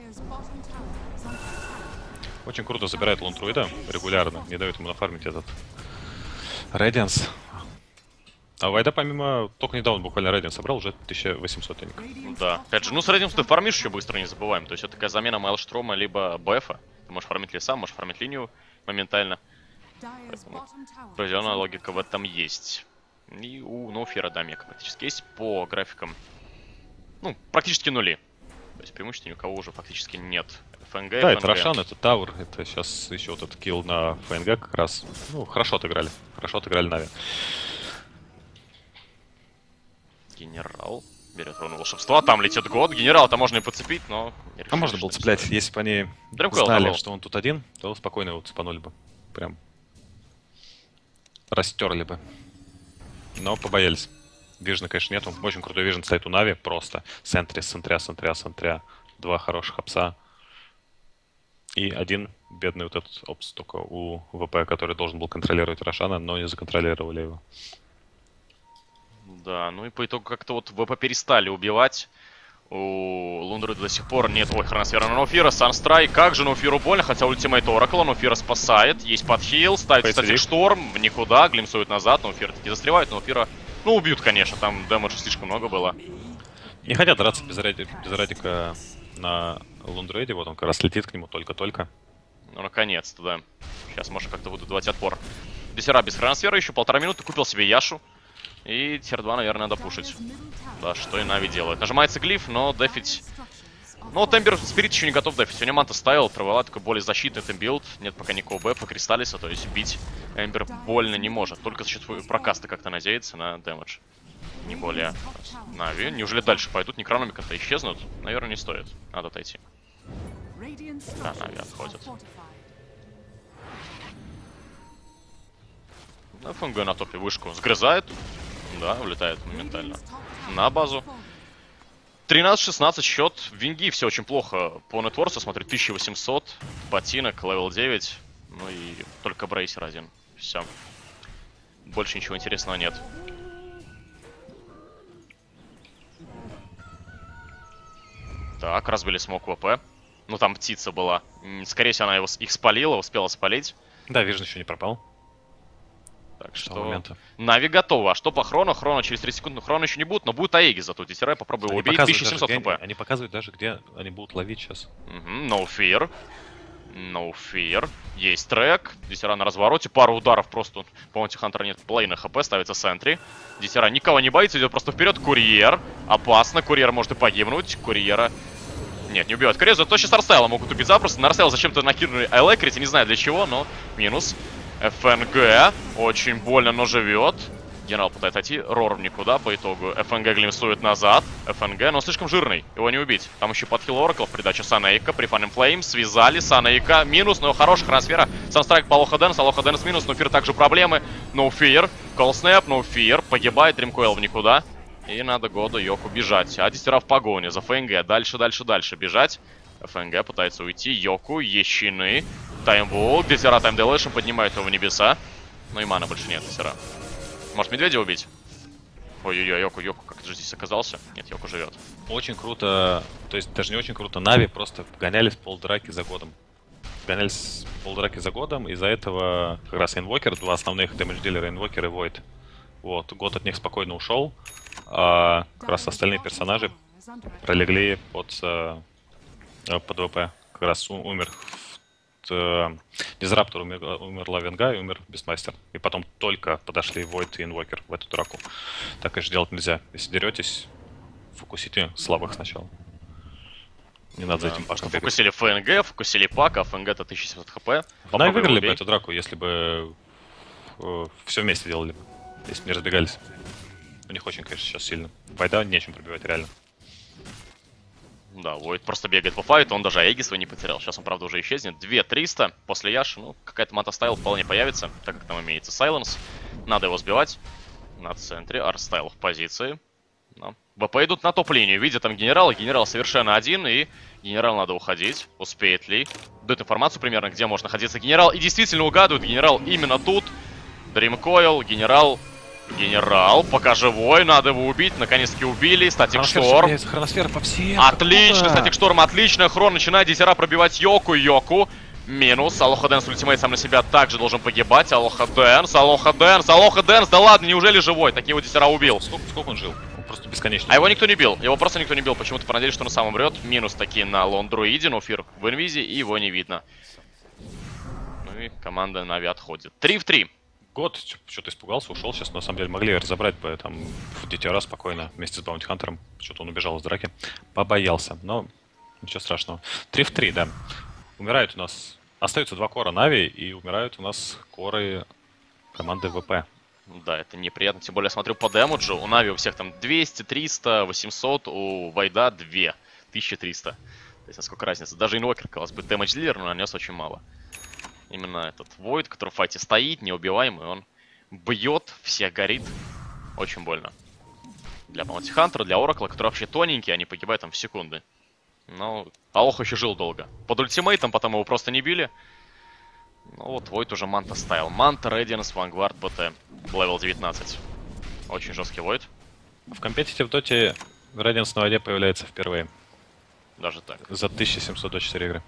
Очень круто забирает Лунтруида регулярно, не дает ему нафармить этот Рейдианс. А Вайда помимо, только недавно буквально Рейдианс собрал, уже тысяча восемьсот денег. Да, опять же, ну с Рейдиансом ты фармишь еще быстро, не забываем. То есть это такая замена Майлштрома либо Бэфа. Ты можешь фармить леса, можешь фармить линию моментально. Поэтому определенная логика в этом есть. И у Ноуфира дамека практически есть по графикам. Ну, практически нули. То есть преимущества ни у кого уже фактически нет. ФНГ, да, ФНГ. Это Рошан, это Тауэр, это сейчас еще вот этот килл на ФНГ как раз. Ну, хорошо отыграли. Хорошо отыграли Нави. Генерал берет руну волшебства, там летит Год. Генерал-то можно и подцепить, но... А можно было цеплять, сделать. Если бы они Дримкойл знали, того. что он тут один, то спокойно его цепанули бы. Прям растерли бы. Но побоялись. Вижена, конечно, нету. Очень крутой вижен стоит у Нави. Просто сентри, сентря, сентря, сентря. Два хороших опса. И один бедный вот этот опс только у ВП, который должен был контролировать Рошана, но не законтролировали его. Да, ну и по итогу как-то вот ВП перестали убивать. У Лундры до сих пор нет. Ой, хроносфера на Ноуфира, Санстрайк. Как же Ноуфиру больно, хотя ультимейт Оракла. Ноуфира спасает, есть подхил, ставит статик Шторм, в никуда, глимсует назад. Ноуфира таки застревает, Ноуфира, ну, убьют, конечно, там дэмэджа слишком много было. Не хотят драться без, ради... без радика на Лундрейде, вот он как раз летит к нему только-только. Ну, наконец-то, да. Сейчас можно как-то буду давать отпор. Десера без хроносферы, еще полтора минуты, купил себе Яшу. И тир два, наверное, надо пушить. Да, что и Нави делает. Нажимается глиф, но дефить... Ну, Тембер Спирит еще не готов дефить. У него манта ставил, провела такой более защитный тембилд. Нет пока никакого бэфа, Кристаллиса, то есть бить Эмбер больно не может. Только за счет прокаста как-то надеется на дэмэдж. Не более. Нави. Неужели дальше пойдут? Некрономика-то исчезнут? Наверное, не стоит. Надо отойти. Да, Нави отходят. ФНГ на топе вышку сгрызает. Да, улетает моментально на базу. тринадцать шестнадцать счет. Винги все очень плохо. По нетворсу, смотрю, тысяча восемьсот. Ботинок, левел девять. Ну и только брейсер один. Все. Больше ничего интересного нет. Так, разбили смок ВП. Ну там птица была. Скорее всего, она его, их спалила, успела спалить. Да, Вижен еще не пропал. Так что Нави готова. А что по Хрону? Хрону через три секунды. Хрону еще не будет, но будет Аеги зато. Десерай попробую его убить. тысяча семьсот хп. Они показывают даже, где они будут ловить сейчас. Угу, no fear. No fear. Есть трек. Десера на развороте. Пару ударов просто. По антихантера нет половины хп. Ставится сентри. Десера никого не боится. Идет просто вперед. Курьер. Опасно. Курьер может и погибнуть. Курьера Нет, не убивают Крезу. Это сейчас Арстайла могут убить запросто. На Арстайла зачем-то накинули Электрити, не знаю для чего, но минус. эф эн гэ. Очень больно, но живет. Генерал пытается идти. Рор никуда по итогу. эф эн гэ глимсует назад. эф эн гэ, но он слишком жирный. Его не убить. Там еще подхил Оракл в придачу Санейка. При Фанем Флейм связали. Санейка минус, но хорошая трансфера. Санстрайк по Алоха Дэнс. Алоха Дэнс минус. Ноуфир также проблемы. Ноуфир. Колснэп. Ноуфир. Погибает. Дримкойл в никуда. И надо Году Йоку бежать. А десятера в погоне за эф эн гэ. Дальше, дальше, дальше бежать. эф эн гэ пытается уйти. Йоку, Ещины. Таймвол. Десятера таймделэшн поднимают его в небеса. Ну и мана больше нет десятера. Может медведя убить? Ой-ой-ой, Йоку, Йоку, как же здесь оказался? Нет, Йоку живет. Очень круто, то есть даже не очень круто, Нави просто гонялись полдраки за годом. Гонялись полдраки за годом, из-за этого как раз Инвокер, два основных дэмэдж-дилера, Инвокер и Войд. Вот, год от них спокойно ушел, а как раз остальные персонажи пролегли под, под ВП. Как раз умер Дизраптор, умер, умер Лавенга и умер Бестмастер. И потом только подошли Войд и Инвокер в эту драку. Так, конечно, делать нельзя. Если деретесь, фокусите слабых сначала. Не надо Да, за этим паком бегать. фокусили эф эн гэ, фокусили пак, а эф эн гэ это тысяча семьсот хп. Нави выиграли бы эту драку, если бы э, все вместе делали бы. Если бы не разбегались. У них очень, конечно, сейчас сильно. Войда нечем пробивать, реально. Да, Войд просто бегает по файту, он даже Аэги свой не потерял. Сейчас он, правда, уже исчезнет. две триста после Яши, ну, какая-то мата-стайл вполне появится, так как там имеется Сайленс. Надо его сбивать. На центре, Арстайл в позиции. Но ВП идут на топ-линию, видят там генерала. Генерал совершенно один, и генерал надо уходить. Успеет ли? Дают информацию примерно, где может находиться генерал. И действительно угадывают, генерал именно тут. Дримкоил, генерал... Генерал, пока живой, надо его убить. Наконец-таки убили. Статик Шторм. Хроносфера по всем. Отлично, Статик Шторм, отлично. Хрон начинает десятера пробивать Йоку. Йоку. Минус. Алоха Дэнс ультимейт сам на себя также должен погибать. Алоха Дэнс, Алоха Дэнс, Алоха Дэнс. Да ладно, неужели живой? Так его десятера убил. Сколько, сколько он жил? Он просто бесконечно. А его никто не бил. Его просто никто не бил. Почему-то понадеялись, что он сам умрет. Минус такие на Лондруиде. Ноуфир в инвизе, и его не видно. Ну и команда Нави отходит. три в три. Год что-то испугался, ушел. Сейчас на самом деле могли разобрать бы там в ди ти ар спокойно вместе с Баунти Хантером. Что-то он убежал из драки. Побоялся, но ничего страшного. три в три, да. Умирают у нас... Остаются два кора Нави, и умирают у нас коры команды ВП. Да, это неприятно. Тем более, я смотрю по дэмэджу. У Нави у всех там двести, триста, восемьсот. У Вайда две тысячи триста. То есть, насколько разница. Даже Инвокер, казалось бы, дэмэдж-дилер, но нанес очень мало. Именно этот Войд, который в файте стоит, неубиваемый, он бьет, всех горит. Очень больно. Для Баунти Хантера, для Оракла, который вообще тоненький, они погибают там в секунды. Но Алох еще жил долго. Под ультимейтом, потом его просто не били. Ну вот, Войд уже Манта ставил. Манта, Редианс, Вангвард, БТ. Левел девятнадцать. Очень жесткий Войд. В компетитив доте Radiance на воде появляется впервые. Даже так. За тысяча семьсот двадцать четыре игры.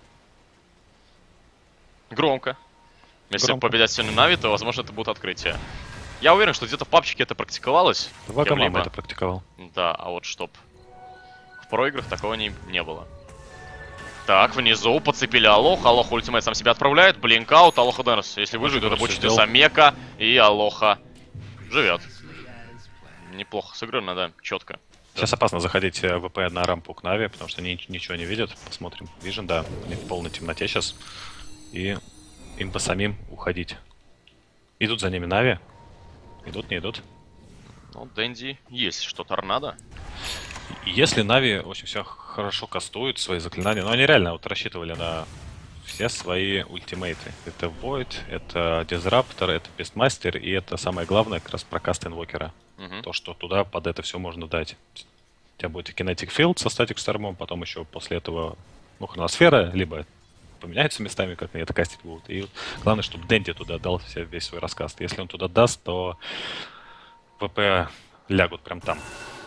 Громко. Если Громко. победят сегодня Нави, то, возможно, это будет открытие. Я уверен, что где-то в папчике это практиковалось. Вагамама кем-либо. это практиковал. Да, а вот чтоб в проиграх такого не, не было. Так, внизу подцепили Алоха. Алоха ультимейт сам себя отправляет. Блинкаут, Алоха Дэнс. Если выживет, это будет сделал. Самека. И Алоха живет. Неплохо сыграно, да, четко. Сейчас опасно заходить в ВП на рампу к Нави, потому что они ничего не видят. Посмотрим. Вижен, да, они в полной темноте сейчас. И им по самим уходить. Идут за ними Нави. Идут, не идут. Ну, Дэнди есть что, торнадо. Если Нави очень все хорошо кастуют свои заклинания, но они реально вот рассчитывали на все свои ультимейты. Это Void, это Disruptor, это Beastmaster, и это самое главное как раз прокаст инвокера. Угу. То, что туда под это все можно дать. У тебя будет и Kinetic Field со Static Storm, потом еще после этого, ну, Хроносфера, либо поменяются местами, как они это кастить будут. И главное, чтобы Дэнди туда дал все, весь свой рассказ. Если он туда даст, то ВП лягут прям там.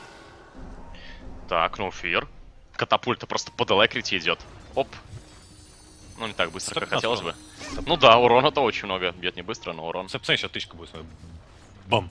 Так, ну фир. Катапульта просто под Элакрити идет. Оп. Ну, не так быстро, как хотелось бы. Ну да, урона-то очень много. Бьет не быстро, но урон. Собственно, еще тычка будет. Бам!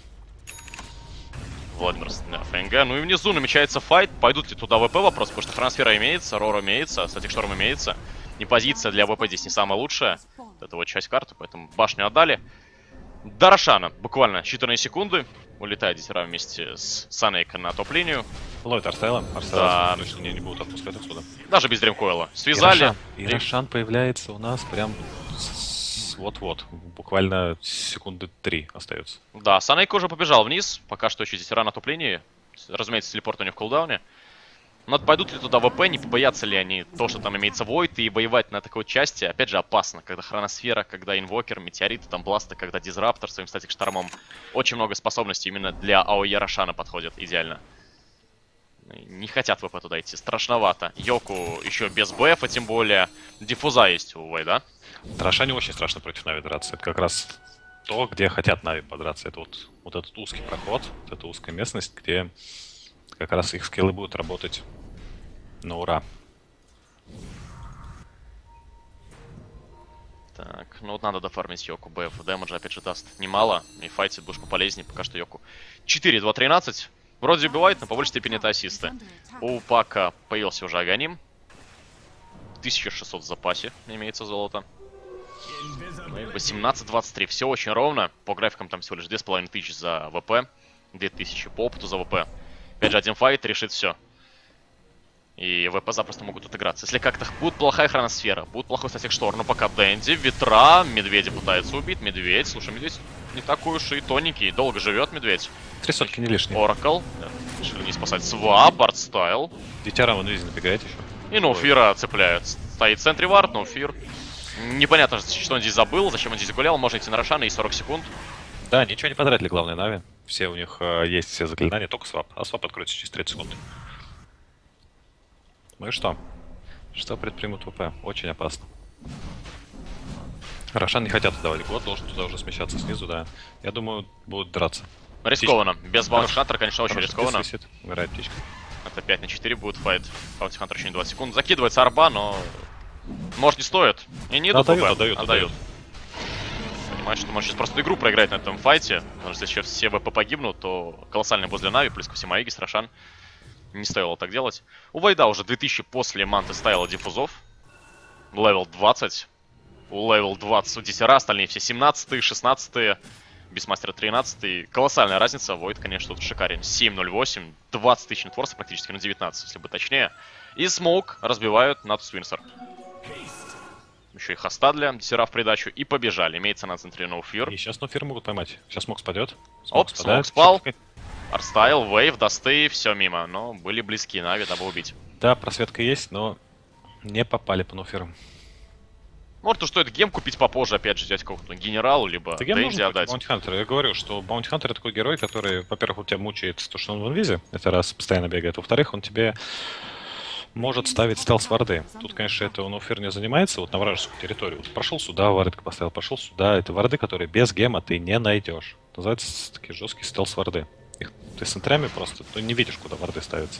Владимир ФНГ. Ну и внизу намечается файт. Пойдут ли туда ВП вопрос, потому что Хроносфера имеется, Рор имеется, Статик Шторм имеется. И позиция для ВП здесь не самая лучшая. Вот это вот часть карты, поэтому башню отдали. До Рошана буквально считанные секунды. Улетает Дитера вместе с Санейко на топ-линию. Ловит Арстайла. Арстайла Да. точно не, не будут отпускать отсюда. Даже без дримкоила. Связали. И Рошан появляется у нас прям с- вот-вот. Буквально секунды три остается. Да, Санейко уже побежал вниз. Пока что еще Дитера на топ-линии. Разумеется, телепорт у них в кулдауне. Но пойдут ли туда ВП, не побоятся ли они то, что там имеется Войд, и воевать на такой части, опять же, опасно. Когда Хроносфера, когда Инвокер, Метеориты, там Бласты, когда Дизраптор своим статик штормом. Очень много способностей именно для АОЕ Рошана подходит идеально. Не хотят ВП туда идти, страшновато. Йоку еще без БФа, тем более. Диффуза есть у Войда. Рошане очень страшно против Нави драться. Это как раз то, где хотят Нави подраться. Это вот, вот этот узкий проход, вот эта узкая местность, где как раз их скиллы будут работать на ура. Так, ну вот надо дофармить Йоку. БФ дэмэджа опять же даст немало. И файтит будешь пополезнее. Пока что Йоку четыре два тринадцать. Вроде убивает, но по большей степени это ассисты. У Пака появился уже Аганим. тысяча шестьсот в запасе имеется золото. восемнадцать двадцать три. Все очень ровно. По графикам там всего лишь две тысячи пятьсот за ВП. две тысячи по опыту за ВП. Опять же, один файт решит все. И ВП запросто могут отыграться. Если как-то будет плохая хроносфера, будет плохой статик штор, но пока Дэнди, Ветра, Медведя пытается убить. Медведь, слушай, Медведь не такой уж и тоненький, долго живет Медведь. Три сотки не лишние. Оракл, решили не спасать. Свап, Артстайл. Дитяра вон видите, набегает еще. И Ноуфира цепляют. Стоит в центре вард, Ноуфир. Непонятно, что он здесь забыл, зачем он здесь гулял. Можно идти на Рошана и сорок секунд. Да, ничего не потратили, главное, Нави. Все у них э, есть все заклинания, только свап. А свап откроется через тридцать секунд. Ну и что? Что предпримут ВП? Очень опасно. Рошан не хотят отдавать год, должен туда уже смещаться снизу, да. Я думаю, будут драться. Рискованно. Без Баунти Хантера, конечно, очень рискованно. Висит, умирает птичка. Это пять на четыре будет файт. Баунти Хантер еще не двадцать секунд. Закидывается арба, но... Может, не стоит. И не идут Отдают, ВП. отдают, отдают. Понимаешь, что может сейчас просто игру проиграть на этом файте. Потому что если все ВП погибнут, то колоссальный босс для Нави, плюс ко всему Аегис, Рошан. Не стоило так делать. У Вайда уже две тысячи после манты ставила диффузов. Левел двадцать. У левел двадцать у Дитера, остальные все семнадцатые, шестнадцатые. Бисмастер тринадцатый. Колоссальная разница. Войд, конечно, тут шикарен. семь ноль восемь. двадцать тысяч нетворса практически на девятнадцать, если бы точнее. И смоук разбивают Натус Винсер. Еще и хоста для Дитера в придачу. И побежали. Имеется на центре Ноуфир. И сейчас Ноуфир могут поймать. Сейчас смог спадет. Оп, смог спал. Арстайл, Вейв, Дасты, все мимо. Но были близки Нави, дабы убить. Да, просветка есть, но не попали по Ноуфиру. Может, стоит гем купить попозже, опять же, взять какого-то генералу, либо Дэнди отдать. Баунти Хантер. Я говорю, что Баунти Хантер такой герой, который, во-первых, у тебя мучает то, что он в инвизе. Это раз, постоянно бегает. Во-вторых, он тебе может ставить стелс-варды. Тут, конечно, это он Ноуфир не занимается, вот на вражескую территорию. Вот прошел сюда, вардик поставил, пошел сюда. Это варды, которые без гема ты не найдешь. Называются такие жесткие стелс-варды. Их ты с центрами просто ты не видишь, куда варды ставятся.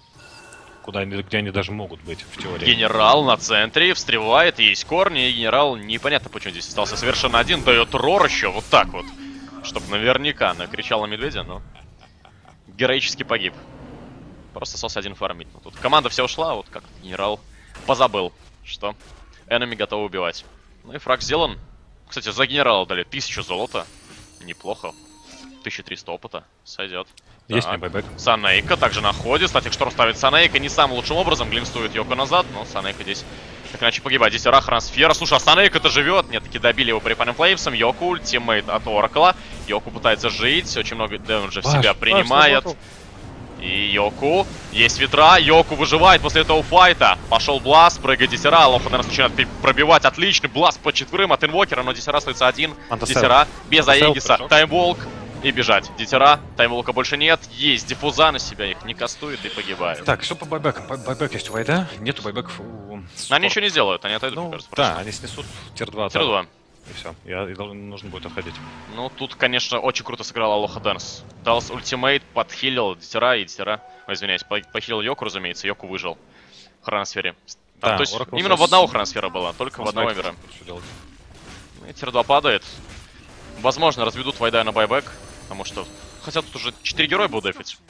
Куда они, где они даже могут быть в теории. Генерал на центре, встревает, есть корни, и генерал непонятно, почему здесь остался совершенно один, дает рор еще вот так вот. Чтоб наверняка накричал на медведя, но героически погиб. Просто остался один фармить. Но тут команда вся ушла, вот как генерал позабыл, что энеми готовы убивать. Ну и фраг сделан. Кстати, за генерала дали тысячу золота. Неплохо. тысяча триста опыта. Сойдет. Есть мне байбек. Санейка также находит. Статик Шторм ставит Санейка не самым лучшим образом. Глинстует Йоко назад, но Санейка здесь так иначе погибает. Здесь Ра, Хроносфера. Слушай, а Санейка-то живет. Нет, таки добили его припанным флеймсом. Йоку, ультимейт от Оракла. Йоку пытается жить. Очень много дэмэджа в себя принимает. И Йоку. Есть ветра. Йоку выживает после этого файта. Пошел Бласт. Прыгает Дисера. Лоха нас начинает пробивать. Отличный Бласт по четверым от Инвокера. Но Дисера остается один. Дисера без Аегиса. Таймволк. И бежать. Дитера. Таймволка больше нет. Есть диффуза на себя. Их не кастует и погибает. Так, что по байбекам? Байбек есть у Вайда. Нету байбеков у... Они ничего не сделают. Они отойдут, ну, мне кажется. Да, они снесут тир два. тир два. И все. Я, и нужно будет отходить. Ну, тут, конечно, очень круто сыграл Алоха Дэнс. Дал ультимейт, подхилил Дитера и Дитера. Ой, извиняюсь, похилил Йоку, разумеется. Йоку выжил. В хроносфере. Там, Да, то есть Oracle именно сейчас... в одного хроносфера была, только в одного Эвера. И тир два падает. Возможно, разведут Вайда на байбек. Потому что... Хотя тут уже четыре героя будут дефить.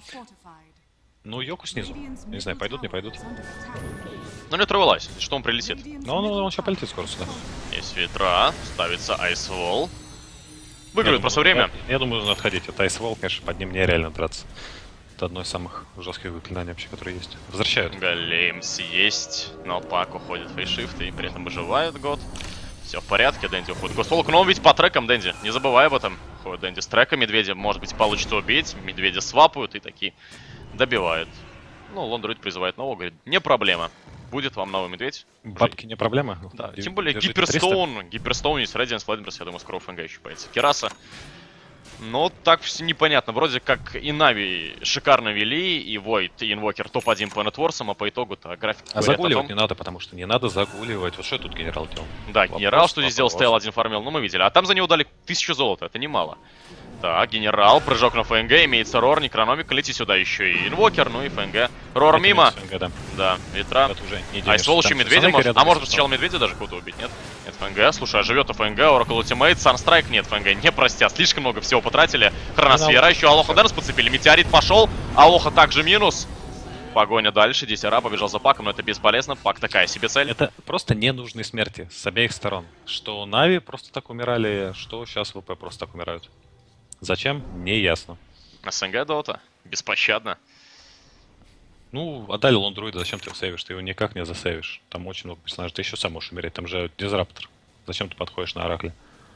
Ну, Йоку снизу. Не знаю, пойдут, не пойдут. Ну, не отрывалась, что он прилетит. Ну, он, он сейчас полетит скоро сюда. Есть ветра, ставится айсвол. Выигрывает просто время. Я, я думаю, нужно отходить. Это Айсвол, конечно, под ним нереально драться. Это одно из самых жестких заклинаний вообще, которые есть. Возвращают. Големс есть, но Пак уходит фейшифт и при этом выживает год. Все в порядке, Дэнди уходит Гостолк, но он ведь по трекам Дэнди, не забывай об этом. Уходит Дэнди с трека, Медведя, может быть, получится убить, Медведя свапают и такие добивают. Ну, Лондруид призывает нового, говорит, не проблема, будет вам новый Медведь. Бабки не проблема. Да, Д- тем более держите Гиперстоун, Гиперстоун есть, Рейдианс, Флайдберс, я думаю, скоро у ФНГ еще появится. Кераса. Но так все непонятно. Вроде как и Нави шикарно вели, и Войд, и Инвокер топ один по нетворсам, а по итогу-то график А говорят о загуливать том- не надо, потому что не надо загуливать. Вот что тут генерал делал? Да, Вопрос, генерал, что здесь сделал, вопрос. стоял один фармил, ну мы видели. А там за него дали тысячу золота, это немало. Так, генерал, прыжок на ФНГ, имеется Рор, Некрономика, лети сюда еще и Инвокер, ну и ФНГ. Рор Это мимо. ФНГ, да. Да, ветра. Это уже не А денешься. и сволочи Там медведя Санейка может. рядом А может есть, сначала медведя даже кого-то убить, нет? Нет, ФНГ. Слушай, а живет у ФНГ, Oracle Ultimate, Sunstrike, нет, ФНГ не простят. Слишком много всего потратили. Хроносфера, еще Алоха Дэнс подцепили. Метеорит пошел. Алоха также минус. Погоня дальше. Десера побежал за Паком, но это бесполезно. Пак такая себе цель. Это просто ненужные смерти с обеих сторон. Что Нави просто так умирали, что сейчас ВП просто так умирают. Зачем? Не ясно. СНГ Дота. Беспощадно. Ну, отдали Лондруида, зачем ты его сейвишь? Ты его никак не засейвишь. Там очень много персонажей. Ты еще сам можешь умереть. Там же Дизраптор. Зачем ты подходишь на Оракле?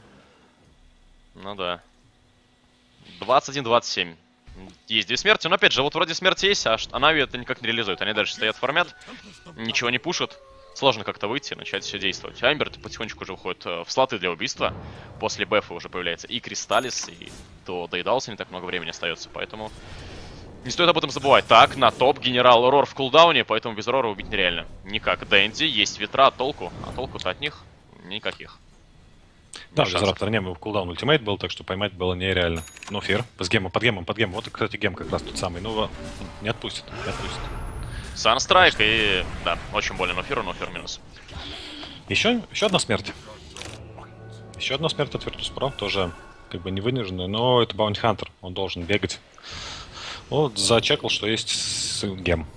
Ну да. двадцать один двадцать семь. Есть две смерти, но опять же, вот вроде смерти есть, а ш- а Нави это никак не реализует. Они дальше стоят, формят, ничего не пушат. Сложно как-то выйти, начать все действовать. Амбер потихонечку уже уходит э, в слоты для убийства. После бэфа уже появляется и Кристаллис, и то доедался, не так много времени остается, поэтому не стоит об этом забывать. Так, на топ генерал Рор в кулдауне, поэтому без Рора убить нереально. Никак. Дэнди, есть ветра, а толку? А толку-то от них никаких. Да, Без без шансов. Раптора не был, кулдаун ультимейт был, так что поймать было нереально. Ну, фир. С гемом, под гемом, под гемом. Вот, кстати, гем как раз тот самый. Ну, а, не отпустит, не отпустит. Санстрайк и... Да, очень больно Нофиру, Нофир минус. Еще, еще одна смерть. Еще одна смерть от Virtus.pro, тоже как бы не вынужденная, но это Баунти Хантер, он должен бегать. Вот, зачекал, что есть с- гем.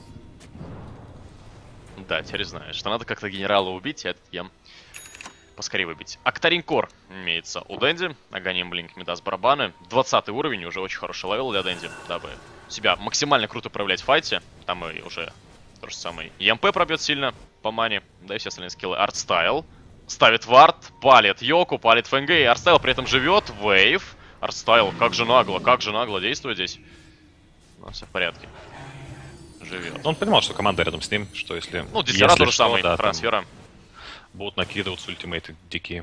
Да, теперь знаешь, что надо как-то генерала убить, и этот гем поскорее выбить. Актарин Кор имеется у Дэнди. Аганим Блинк, Медас, барабаны. двадцатый уровень, уже очень хороший левел для Дэнди, дабы себя максимально круто проявлять в файте. Там и уже то же самое. ЕМП пробьет сильно по мане, да и все остальные скиллы. Артстайл ставит вард, палит Йоку, палит ФНГ, и Артстайл при этом живет. Вейв. Артстайл, как же нагло, как же нагло действует здесь. Ну, все в порядке. Живет. Он понимал, что команда рядом с ним, что если... Ну, Десера если тоже что, самый, да, там трансфера. будут накидываться ультимейты дикие.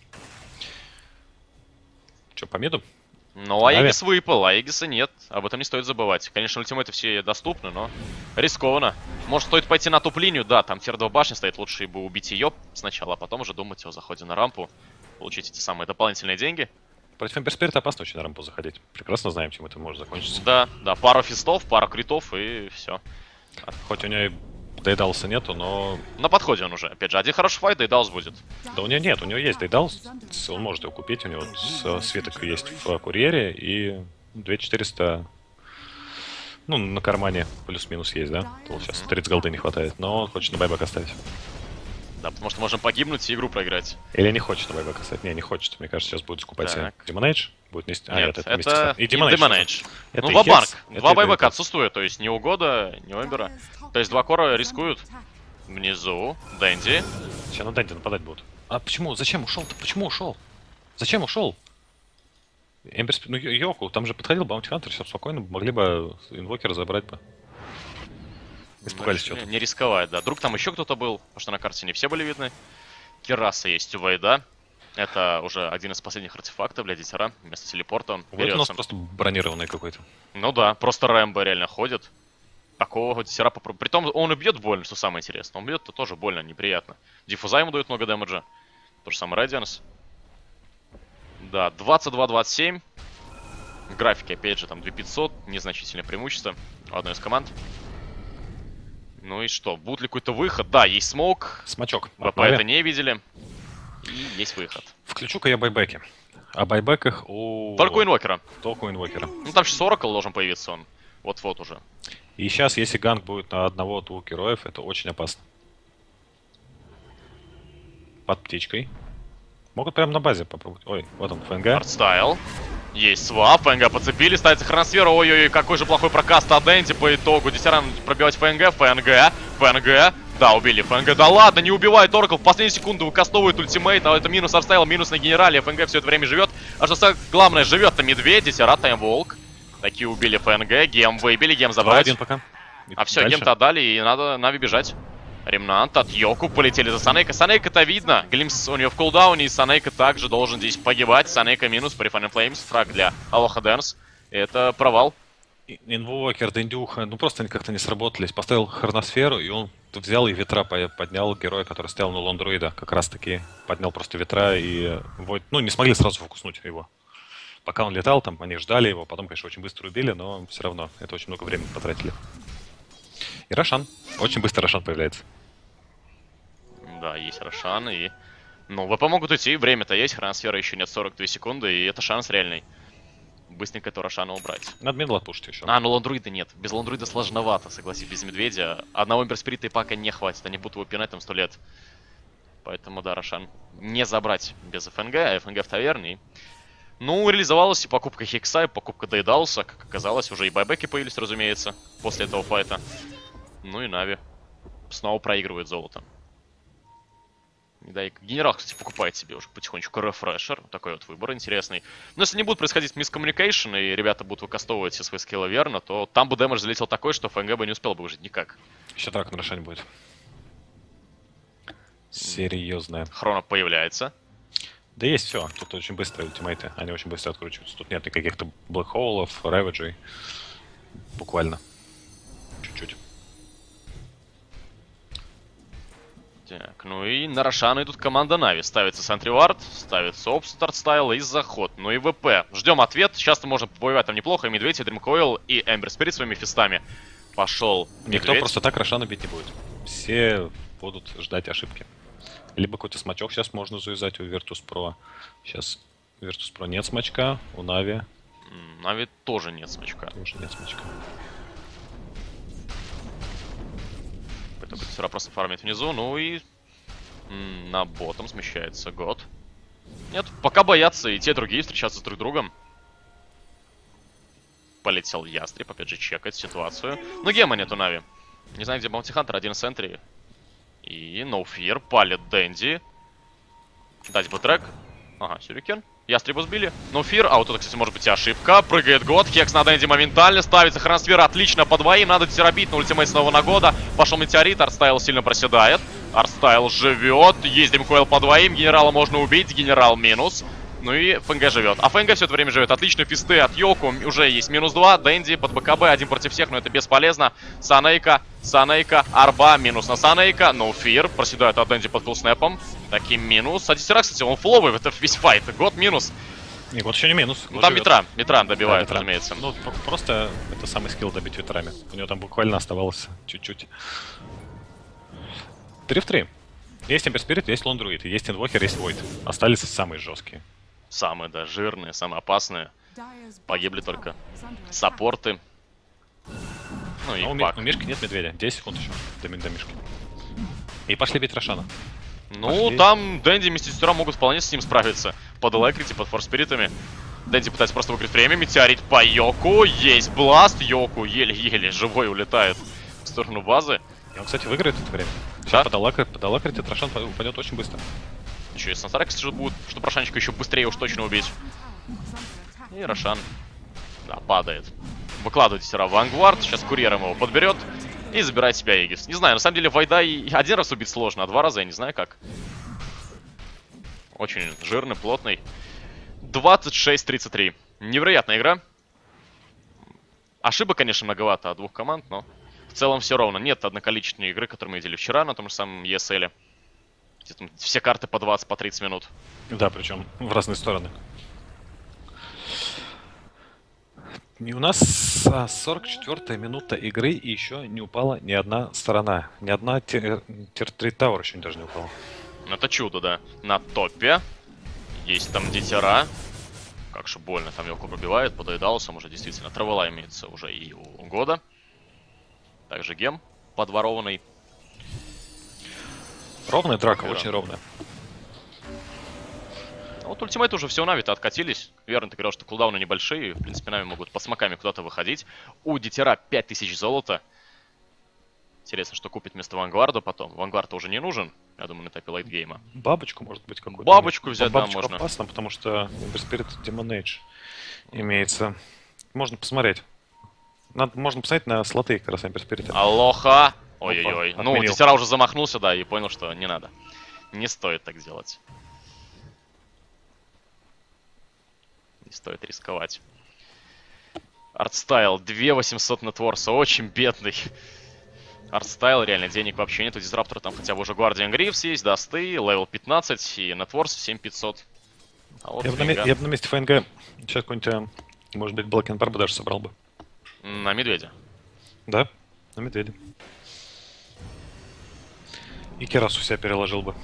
Че, по миду? Ну, Аегис выпал, Аегиса нет. Об этом не стоит забывать. Конечно, ультимейты все доступны, но рискованно. Может, стоит пойти на топ-линию? Да, там тир два башни стоит. Лучше бы убить ее сначала, а потом уже думать о заходе на рампу. Получить эти самые дополнительные деньги. Против Эмберспирита опасно очень на рампу заходить. Прекрасно знаем, чем это может закончиться. Да, да, пара фистов, пара критов и все. Хоть у нее и дейдалса нету, но... На подходе он уже. Опять же, один хороший файт, да и даус будет. Да у нее нет, у нее есть дейдалс, он может его купить, у него с- свиток есть в курьере, и две тысячи четыреста, ну, на кармане плюс-минус есть, да? То сейчас тридцать голды не хватает, но он хочет на байбек оставить. Да, потому что можем погибнуть и игру проиграть. Или не хочет на байбек оставить? Не, не хочет. Мне кажется, сейчас будет скупать себе Так. Demon Age. Будет нести... А, Нет, нет, это, это, вместе с- и И Demon Age. Demon Age. Это Ну, и ва-банк. Хекс, это Два и байбека Дейдалс. отсутствует, то есть ни у Года, ни у Эмбера. То есть два кора рискуют. Внизу Дэнди. Сейчас на Дэнди нападать будут. А почему? Зачем ушел-то? Почему ушел? Зачем ушел? Эмбер Спи- ну, Йо- Йоку, там же подходил Баунти Хантер, все спокойно, могли бы инвокера забрать бы. Испугались Решили что-то. Не рисковать, да. Вдруг там еще кто-то был, потому что на карте не все были видны. Кераса есть у Вейда. Это уже один из последних артефактов для Дитера. Вместо телепорта он Вот у нас берется. просто бронированный какой-то. Ну да, просто Рэмбо реально ходит. Такого Дитера попробуй. Притом он и бьет больно, что самое интересное. Он бьет-то тоже больно, неприятно. Диффуза ему дает много дэмэджа. То же самое Радианс. Да, двадцать два двадцать семь. Графики, опять же, там две тысячи пятьсот. Незначительное преимущество у одной из команд. Ну и что, будет ли какой-то выход? Да, есть смоук. Смачок. ВП это не видели. И есть выход. Включу-ка я байбеки. О байбеках у... Только у инвокера. Только у инвокера. Ну там сейчас Oracle должен появиться он. Вот-вот уже. И сейчас, если ганг будет на одного-двух героев, это очень опасно. Под птичкой. Могут прямо на базе попробовать. Ой, вот он, ФНГ. Артстайл. Есть свап, ФНГ подцепили, ставится хроносфера. Ой-ой-ой, какой же плохой прокаст от Дэнди по итогу. Десеран пробивать ФНГ, ФНГ, ФНГ. Да, убили ФНГ. Да ладно, не убивает Оракл. В последнюю секунду выкастовывает ультимейт. А это минус Артстайл, минус на генерале. ФНГ все это время живет. А что самое главное, живет-то медведь, Десера, Таймволк. Такие убили ФНГ. Гем выбили, гем забрать. Один пока. А все, гем-то отдали, и надо Нави бежать. Ремнант от Йоку полетели за Санейка. Санейка-то видно. Глимс у нее в кулдауне, и Санейка также должен здесь погибать. Санейка минус, Purifying Flames, фраг для Алоха Дэнс. Это провал. Инвокер, Дендюха, ну просто они как-то не сработались. Поставил хроносферу, и он взял и ветра поднял героя, который стоял на лондруида. Как раз таки поднял просто ветра, и Войд, ну, не смогли сразу фокуснуть его. Пока он летал, там они ждали его, потом, конечно, очень быстро убили, но все равно это очень много времени потратили. И Рошан. Очень быстро Рошан появляется. Да, есть Рошан, и... Ну, ВП могут уйти, время-то есть, хроносфера еще нет, сорок две секунды, и это шанс реальный. Быстренько этого Рошана убрать. Надо мидл отпушить еще. А, ну лондруида нет. Без лондруида сложновато, согласись, без медведя. Одного имперспирита и пака не хватит, они будут его пинать там сто лет. Поэтому, да, Рошан не забрать без ФНГ, а ФНГ в таверне. Ну, реализовалась и покупка Хикса, и покупка Дейдауса, как оказалось, уже и байбеки появились, разумеется, после этого файта. Ну и Нави снова проигрывает золото. Да, и генерал, кстати, покупает себе уже потихонечку рефрешер. Такой вот выбор интересный. Но если не будет происходить мискоммуникейшн, и ребята будут выкастовывать все свои скиллы верно, то там бы дэмэдж залетел такой, что ФНГ бы не успел бы выжить никак. Еще драк на Рошане будет. Серьезная. Хрона появляется. Да есть все. Тут очень быстрые ультимейты. Они очень быстро откручиваются. Тут нет никаких-то блэкхолов, рэвиджей. Буквально. Чуть-чуть. Так, ну и на Рошана идут команда Нави. Ставится Сентривард, ставится Опс, Стартстайл и заход. Ну и ВП. Ждем ответ. Часто можно побоевать там неплохо. И Медведь, и Дримкоил, и Эмбер Спирит своими фистами. Пошел Никто Медведь. просто так Рошана бить не будет. Все будут ждать ошибки. Либо какой-то смачок сейчас можно завязать у Virtus.pro. Сейчас у Virtus.pro нет смачка, у Нави М, Нави тоже нет смачка. тоже нет смачка. Только Тесера просто фармит внизу. Ну и м, на ботом смещается год. Нет, пока боятся и те, и другие встречаться с друг другом. Полетел Ястреб, опять же, чекать ситуацию. Но гема нету Нави. Не знаю, где Баунти Хантер, один с энтри. И No Fear палит Дэнди. Дать бы трек. Ага, Сюрикен. Ястреба сбили. No Fear. А вот это, кстати, может быть и ошибка. Прыгает год. Хекс на Дэнди моментально. Ставится хроносфера. Отлично по двоим. Надо терабить на ультимейт снова на года. Пошел метеорит. Артстайл сильно проседает. Артстайл живет. Есть Дримкоил по двоим. Генерала можно убить. Генерал минус. Ну и ФНГ живет. А ФНГ все это время живет. Отличные фисты от Йоку. Уже есть минус два. Дэнди под БКБ. Один против всех, но это бесполезно. Санейка. Санейка. Арба. Минус на Санейка. No Fear. Проседает от Дэнди под фуллснэпом. Таким минус. А Десера, кстати, он фуловый. Это весь файт. Год минус. Не, вот еще не минус. Ну Год там живет. Митра. Митра добивает, Да, Митра. разумеется. Ну, п- просто это самый скилл добить ветрами. У него там буквально оставалось чуть-чуть. Три в три. Есть Эмбер Спирит, есть Лондруид, есть Инвокер, есть Войд. Остались самые жесткие. Самые, да, жирные, самые опасные. Погибли только саппорты. Ну и Но у, Ми- пак. у Мишки нет медведя. десять секунд еще до, ми- до Мишки. И пошли бить Рошана. Ну, пошли. там Дэнди и Мистистера могут вполне с ним справиться. Под Элэкрити, под Форспиритами. Дэнди пытается просто выиграть время. Метеорит по Йоку. Есть бласт. Йоку еле-еле живой улетает в сторону базы. И он, кстати, выиграет это время. Да. Сейчас под Алакрит, под Алакрит Рошан упадет очень быстро. Еще и Сансарекс что будет, что Рошанчика еще быстрее уж точно убить. И Рошан, да, падает. Выкладывает Десера в Вангвард. Сейчас курьером его подберет. И забирает себя Эгис. Не знаю, на самом деле Вайда и один раз убить сложно, а два раза я не знаю как. Очень жирный, плотный. двадцать шесть тридцать три. Невероятная игра. Ошибок, конечно, многовато от двух команд, но в целом все ровно. Нет одноколичественной игры, которую мы видели вчера на том же самом и эс эл. Где там все карты по двадцать, по тридцать минут. Да, причем в разные стороны. И у нас а, сорок четвёртая минута игры, и еще не упала ни одна сторона. Ни одна тир-три Тауэр еще даже не упала. Это чудо, да. На топе есть там Дитера. Как же больно, там Йоку пробивает, под Эйдалусом уже действительно травела имеется уже и у года. Также гем подворованный. Ровная драка, Игра. очень ровная. Вот ультимейты уже все у Нави-то откатились. Верно, ты говорил, что кулдауны небольшие. В принципе, Нави могут под смоками куда-то выходить. У Дитера пять тысяч золота. Интересно, что купит вместо Вангварда потом. Вангвард уже не нужен, я думаю, на этапе лейтгейма. Бабочку, может быть, какую-то. Бабочку взять, да, Бабочку можно. опасно, потому что Ember Spirit Demon Age имеется. Можно посмотреть. Надо, можно посмотреть на слоты как раз Ember Spirit. Алоха! Ой-ой-ой. Опа, Ну, отменил. Дитера уже замахнулся, да, и понял, что не надо. Не стоит так делать. Не стоит рисковать. Артстайл, две тысячи восемьсот нетворса, очень бедный. Артстайл, реально, денег вообще нет. У Дизраптора там хотя бы уже Guardian Greaves есть, Дасты, левел пятнадцать и нетворс семь тысяч пятьсот. А вот Я бы на, ме- я бы на месте ФНГ сейчас какой-нибудь, э, может быть, Black and Barb даже собрал бы. На медведя. Да? На медведя. И Керасу себя переложил бы.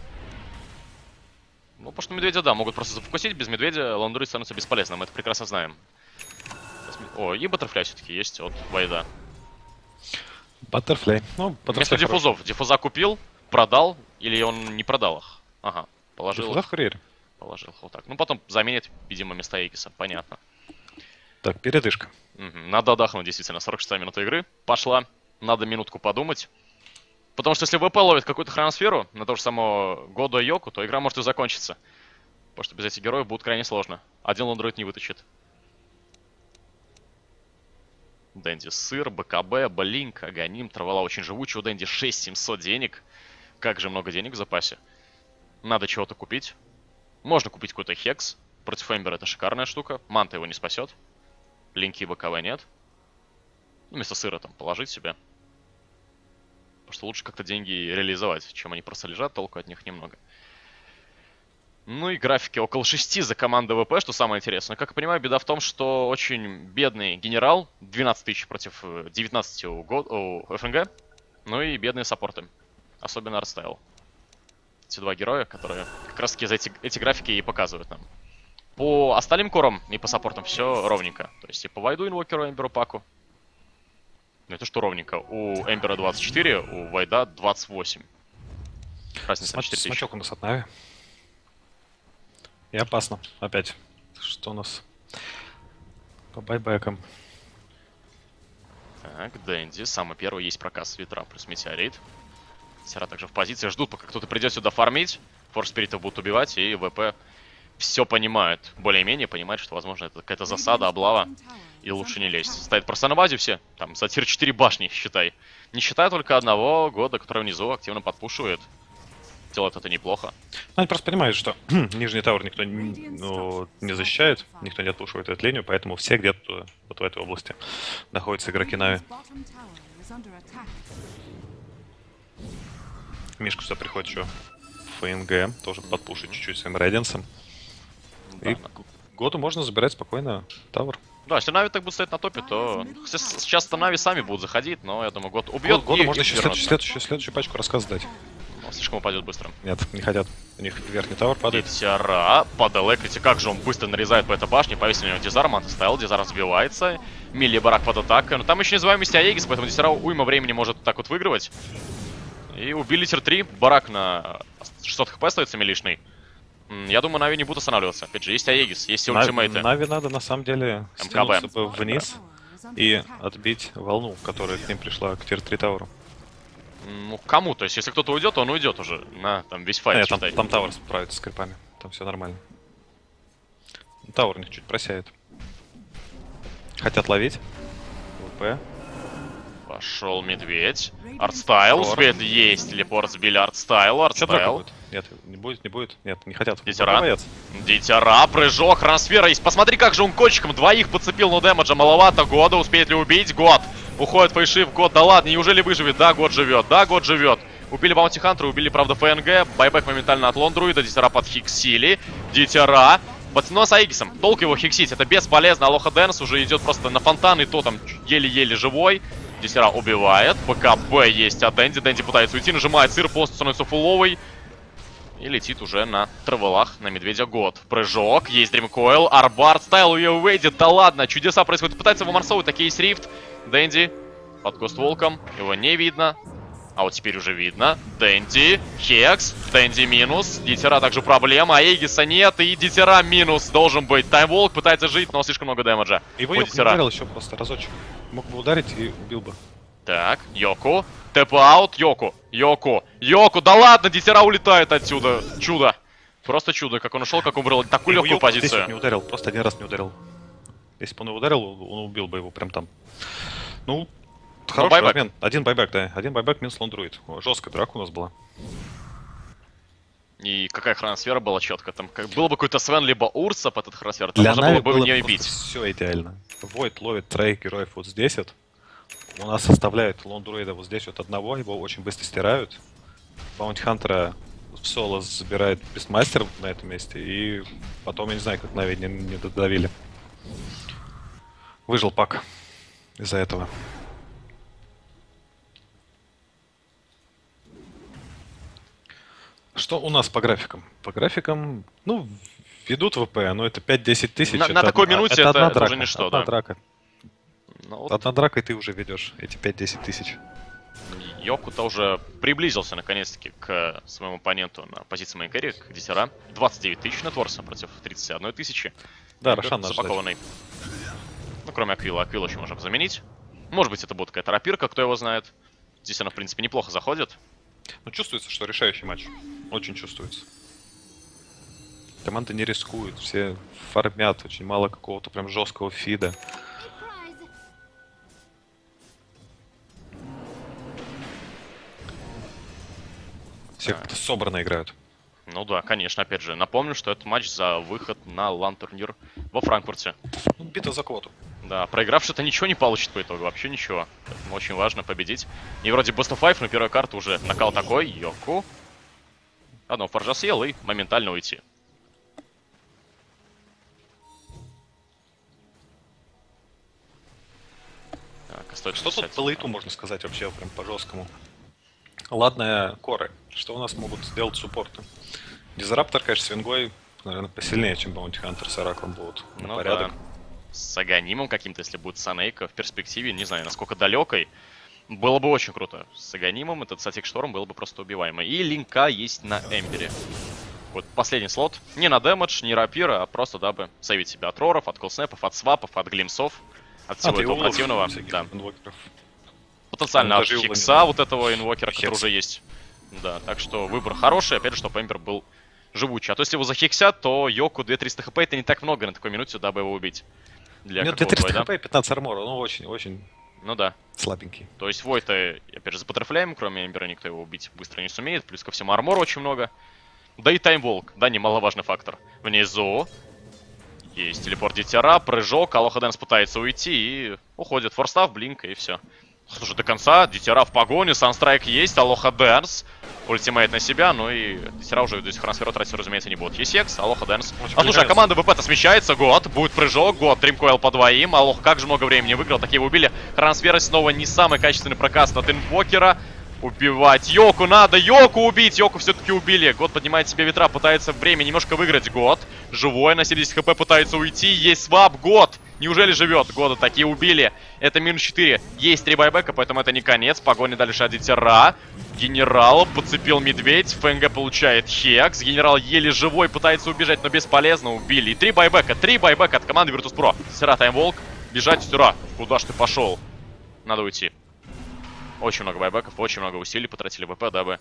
Ну, потому что медведя, да, могут просто зафокусить. Без медведя лаундеры становятся бесполезным, мы это прекрасно знаем. О, и баттерфляй все-таки есть от Вайда. Баттерфляй. Ну, Вместо Баттерфляй хороший. диффузов. Диффуза купил, продал, или он не продал их? Ага, положил. Диффуза в курьере. Положил вот так. Ну, потом заменит, видимо, вместо Эгиса, понятно. Так, передышка. Угу. Надо отдохнуть, действительно. сорок шестая минута игры пошла. Надо минутку подумать. Потому что если ВП ловит какую-то хроносферу на то же самое Году и Йоку, то игра может и закончиться. Потому что без этих героев будет крайне сложно. Один ландроид не вытащит. Дэнди сыр, БКБ, Блинк, Аганим, Травала очень живучий. У Дэнди шесть тысяч семьсот денег. Как же много денег в запасе. Надо чего-то купить. Можно купить какой-то хекс. Против Эмбера это шикарная штука. Манта его не спасет. Линки и БКВ нет. Вместо сыра там положить себе. Потому что лучше как-то деньги реализовать, чем они просто лежат, толку от них немного. Ну и графики около шести за команду ВП, что самое интересное. Как я понимаю, беда в том, что очень бедный генерал, двенадцать тысяч против девятнадцати у, Го... у ФНГ, ну и бедные саппорты, особенно Артстайл. Эти два героя, которые как раз таки за эти, эти графики и показывают нам. По остальным корам и по саппортам все ровненько. То есть и по Вайду, Инвокеру, Эмберу, Паку. Ну это что ровненько. У Эмбера двадцать четыре, у Вайда двадцать восемь. Разница четыре тысячи. Смачок у нас от Нави. И опасно. Опять. Что у нас по байбекам? Так, Дэнди. Самый первый есть проказ ветра плюс метеорит. Сера также в позиции. Ждут, пока кто-то придет сюда фармить. Форс спиритов будут убивать. И ВП все понимают. Более-менее понимают, что, возможно, это какая-то засада, облава. И лучше не лезть. Стоят просто на базе все. Там за тир четыре башни, считай. Не считая только одного года, который внизу активно подпушивает. Делает это неплохо. Ну, они просто понимают, что нижний тавер никто не, ну, не защищает, никто не отпушивает эту линию, поэтому все где-то вот в этой области находятся игроки Нави. Мишка сюда приходит еще в ФНГ, тоже подпушить чуть-чуть своим рейденсом. Да. И Году можно забирать спокойно тавер. Да, если Нави так будет стоять на топе, то... Сейчас-то Нави сами будут заходить, но я думаю, Год убьет. Году и, можно и еще вернется. следующую, следующую, следующую пачку рассказать. Но слишком упадет быстро. Нет, не хотят. У них верхний тавер падает. Дитера под электрите. Как же он быстро нарезает по этой башне. Повесили на него дизарм, антиставил, дизарм сбивается. Милли барак под атакой. Но там еще не называем вместе Аегис, поэтому Дитера уйма времени может так вот выигрывать. И убили тир три. Барак на шестьсот хп остается милишный. Я думаю, Нави не будут останавливаться. Опять же, есть Аегис, есть На- ультимейты. Нави надо на самом деле МКБ. стянуться бы вниз и отбить волну, которая к ним пришла, к тир три тауру. Ну, кому? То есть, если кто-то уйдет, он уйдет уже на там весь файт, Нет, там, считай. там Тауэр справится с крипами. Там все нормально. Тауэр у них чуть просяет. Хотят ловить. ВП. Пошел медведь. Артстайл Телепорт. успеет есть. Телепорт сбили Артстайл. Сейчас драка Артстайл. будет. Нет, не будет, не будет. Нет, не хотят. Дитера. Пока боятся. Дитера, прыжок, трансфера есть. Посмотри, как же он кончиком двоих подцепил, но дэмэджа маловато. Года успеет ли убить? Год. Уходит фейшиф. Год, да ладно, неужели выживет? Да, Год живет. Да, Год живет. Убили Баунти Хантера, убили, правда, ФНГ. Байбек моментально от Лондруида. Дитера подхиксили. Дитера. Пацано с Аегисом. Толк его хиксить. Это бесполезно. Алоха Дэнс уже идет просто на фонтан, и то там еле-еле живой. Дитера убивает. БКБ есть от Дэнди. Дэнди пытается уйти, нажимает сыр, полностью становится фуловый. И летит уже на травелах на медведя Год. Прыжок, есть Дримкоил, Арбард, Стайл у Уэйди, да ладно, чудеса происходят. Пытается его марсовывать, так есть Рифт. Дэнди под Гостволком, его не видно. А вот теперь уже видно. Дэнди, Хекс, Дэнди минус. Дитера также проблема, а Эгиса нет. И Дитера минус должен быть. Таймволк пытается жить, но слишком много дэмэджа. Его у Йоко не Дитера. ударил еще просто разочек. Мог бы ударить и убил бы. Так, Йоку. Тэп-аут, Йоку. Йоку. Йоку, да ладно, Дитера улетает отсюда. Чудо. Просто чудо, как он ушел, как он выбрал такую Его легкую Йоко здесь позицию. вот не ударил, просто один раз не ударил. Если бы он его ударил, он убил бы его прям там. Ну, хороший байбек. размен. Один байбек, да. Один байбек минус лондруид. Жесткая драка у нас была. И какая хроносфера была четко. Там как, был бы какой-то Свен, либо Урсап этот хроносфера, там Для можно Нави было бы в было нее просто бить. все идеально. Войд ловит троих героев вот здесь вот. У нас оставляют лондруида вот здесь вот одного, его очень быстро стирают. Баунти Хантера в соло забирает Бестмастер на этом месте, и потом, я не знаю, как Нави не, не додавили. Выжил пак из-за этого. Что у нас по графикам? По графикам, ну, ведут ВП, но это пять-десять тысяч. На- это на такой одна- минуте это, это- одна это драка, уже ничто, одна да. драка. Ну, вот Одна драка, и ты уже ведешь эти пять-десять тысяч. Йоку-то уже приблизился наконец-таки к своему оппоненту на позиции мейнкэри, к Дитера. двадцать девять тысяч нетворса против тридцати одной тысячи. Да, Эмбер Рошан надо ждать. запакованный. Ну, кроме Аквила. Аквила еще можем заменить. Может быть, это будет какая-то рапирка, кто его знает. Здесь она, в принципе, неплохо заходит. Ну, чувствуется, что решающий матч. Очень чувствуется. Команда не рискует, все фармят, очень мало какого-то прям жесткого фида. Все Так. как-то собранно играют. Ну да, конечно, опять же. Напомню, что это матч за выход на лан-турнир во Франкфурте. Ну, битва за квоту. Да, проигравший-то ничего не получит по итогу, вообще ничего. Поэтому очень важно победить. И вроде Best of Five, но первая карта уже накал такой. Йоку. Одного форжа съел и моментально уйти. Так, а стоит Что тут написать. по лейту можно сказать вообще прям по жесткому? Ладно, коры. Что у нас могут сделать суппорты? Дизраптор, конечно, с Вингой, наверное, посильнее, чем Баунти Хантер с Ораклом будут. На Ну порядок. да. С Аганимом каким-то, если будет Санейка в перспективе, не знаю, насколько далекой. Было бы очень круто. С Аганимом этот Сатик Шторм был бы просто убиваемый. И линка есть на Эмбере. Вот последний слот. Не на дэмэдж, не рапира, а просто дабы сейвить себя от роров, от колснэпов, от свапов, от глимсов. От всего А, этого ты противного. всяких Да. инвокеров. Потенциально Ну, от даже Хикса, его не вот этого инвокера, Хекс. который уже есть. Да, так что выбор хороший, опять же, чтобы Эмбер был живучий. А то если его захексят, то Йоку две тысячи триста хп это не так много на такой минуте, дабы его убить. Для Нет, какого-то триста Войда. хп, пятнадцать армора, ну очень-очень Ну да. слабенький. То есть Войта, опять же, за баттерфляем, кроме Эмбера, никто его убить быстро не сумеет. Плюс ко всему армора очень много. Да и таймволк, да, немаловажный фактор. Внизу есть телепорт Дитера, прыжок, Алоха Дэнс пытается уйти и уходит. Форстав, блинка и все. Слушай, до конца Дитера в погоне, Санстрайк есть, Алоха Дэнс. Ультимейт на себя, ну и Дитера уже здесь хроносферу тратить, разумеется, не будут. Есть Екс, Алоха Дэнс. Очень А слушай, а прикольно. команда ВП-то смещается, год, будет прыжок, год, Дримкойл по двоим. Алох как же много времени выиграл, такие его убили. Хроносфера снова не самый качественный прокаст от инвокера. Убивать Йоку надо, Йоку убить, Йоку все-таки убили. Год поднимает себе ветра, пытается время немножко выиграть. Год, живой, на семьдесят хп пытается уйти, есть свап, Год. Неужели живет? Года такие убили. Это минус четыре. Есть три байбека, поэтому это не конец. Погони дальше от Дитера. Генерал подцепил медведь. ФНГ получает Хекс. Генерал еле живой, пытается убежать, но бесполезно. Убили. И три байбека. Три байбека от команды Virtus.pro. Дитера, Таймволк. Бежать, Дитера. Куда ж ты пошел? Надо уйти. Очень много байбеков, очень много усилий потратили ВП, дабы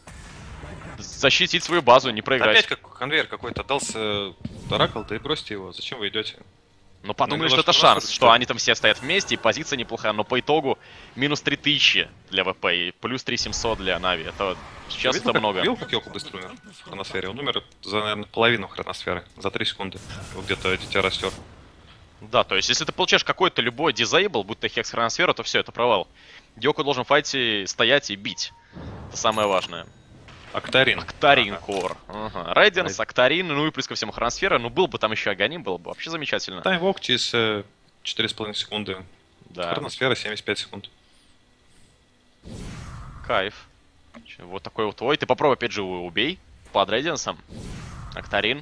защитить свою базу, не проиграть. Опять как конвейер какой-то дался Оракл, да и бросьте его. Зачем вы идете? Ну, подумали, Ну, что это немножко шанс, нас что это- они там все стоят вместе, и позиция неплохая, но по итогу минус три тысячи для ВП и плюс три тысячи семьсот для Нави. Это сейчас Видел, это как- много. Видел, как Йоку быстро умер в хроносфере? Он умер за, наверное, половину хроносферы. За три секунды. Вот где-то дитя растер. Да, то есть, если ты получаешь какой-то любой дизейбл, будь то хекс хроносфера, то все, это провал. Йоку должен в файте стоять и бить. Это самое важное. Актарин. Актарин Ага. Кор. Ага. Рейденс, Рейд- Актарин, ну и плюс ко всему хроносфера. Ну, был бы там еще Аганим, было бы вообще замечательно. Таймвок через э, четыре с половиной секунды. Да, Хроносфера семьдесят пять секунд. кайф. Чё, вот такой вот твой. Ты попробуй опять же его убей. Под Рейденсом. Актарин.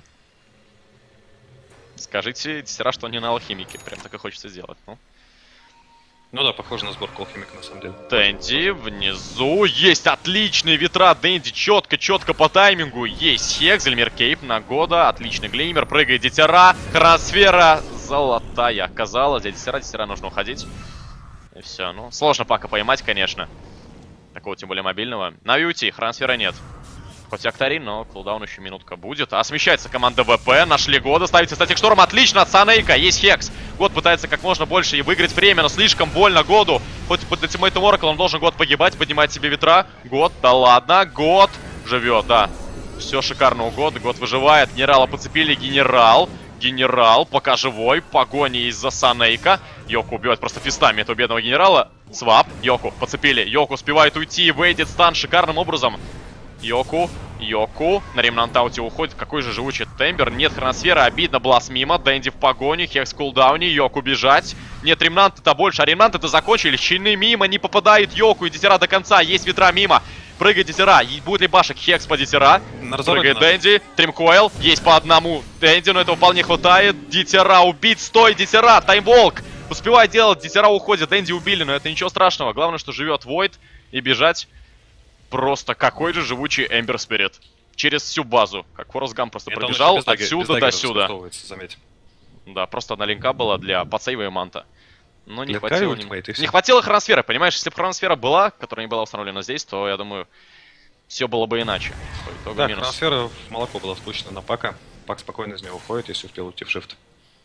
Скажите Дисера, что не на алхимике. Прям так и хочется сделать. Ну. Ну да, похоже на сборку алхимика на самом деле. Дэнди внизу. Есть отличные ветра. Дэнди четко, четко по таймингу. Есть Хекс, Эльмир Кейп на года. Отличный глеймер. Прыгает Дитера. Хроносфера золотая оказалась. Для Дитера, Дитера нужно уходить. И все. Ну, сложно пока поймать, конечно. Такого, тем более, мобильного. Нави уйти. Хроносфера нет. Хоть Актарин, но кулдаун еще минутка будет. А смещается команда ВП. Нашли года. Ставится статик шторм. Отлично от Санейка. Есть Хекс. Год пытается как можно больше и выиграть время, но слишком больно году. Хоть под ультимейтом Оракл он должен год погибать, поднимать себе ветра. Год, да ладно. Год живет, да. Все шикарно у года. Год выживает. Генерала подцепили. Генерал. Генерал пока живой. Погони из-за Санейка. Йоку убивает просто фистами этого бедного генерала. Свап. Йоку подцепили. Йоку успевает уйти. Вейдит стан шикарным образом. Йоку, Йоку, на ремнантауте уходит. Какой же живучий тембер. Нет хроносферы, обидно, Блас мимо. Дэнди в погоне, Хекс в кулдауне, Йоку бежать. Нет ремнанта-то больше, а ремнанты-то закончили. Щины мимо, не попадает Йоку и Дитера до конца. Есть ветра мимо. Прыгает Дитера. Будет ли башек? Хекс по Дитера. Прыгает Дэнди. Тримкойл. Есть по одному Дэнди, но этого вполне хватает. Дитера убить. Стой, Дитера. Таймволк. Успевает делать. Дитера уходит. Дэнди убили, но это ничего страшного. Главное, что живет Войд и бежать. Просто какой же живучий Эмбер Спирит. Через всю базу. Как Форрестгам просто это пробежал отсюда до сюда. Да, просто одна линка была для подсейва и манта. Но не хватило, не... не хватило хроносферы, понимаешь? Если бы хроносфера была, которая не была установлена здесь, то, я думаю, все было бы иначе. Да, минус. Хроносфера в молоко была спущена на Пака. Пак спокойно из него уходит, если успел уйти в шифт.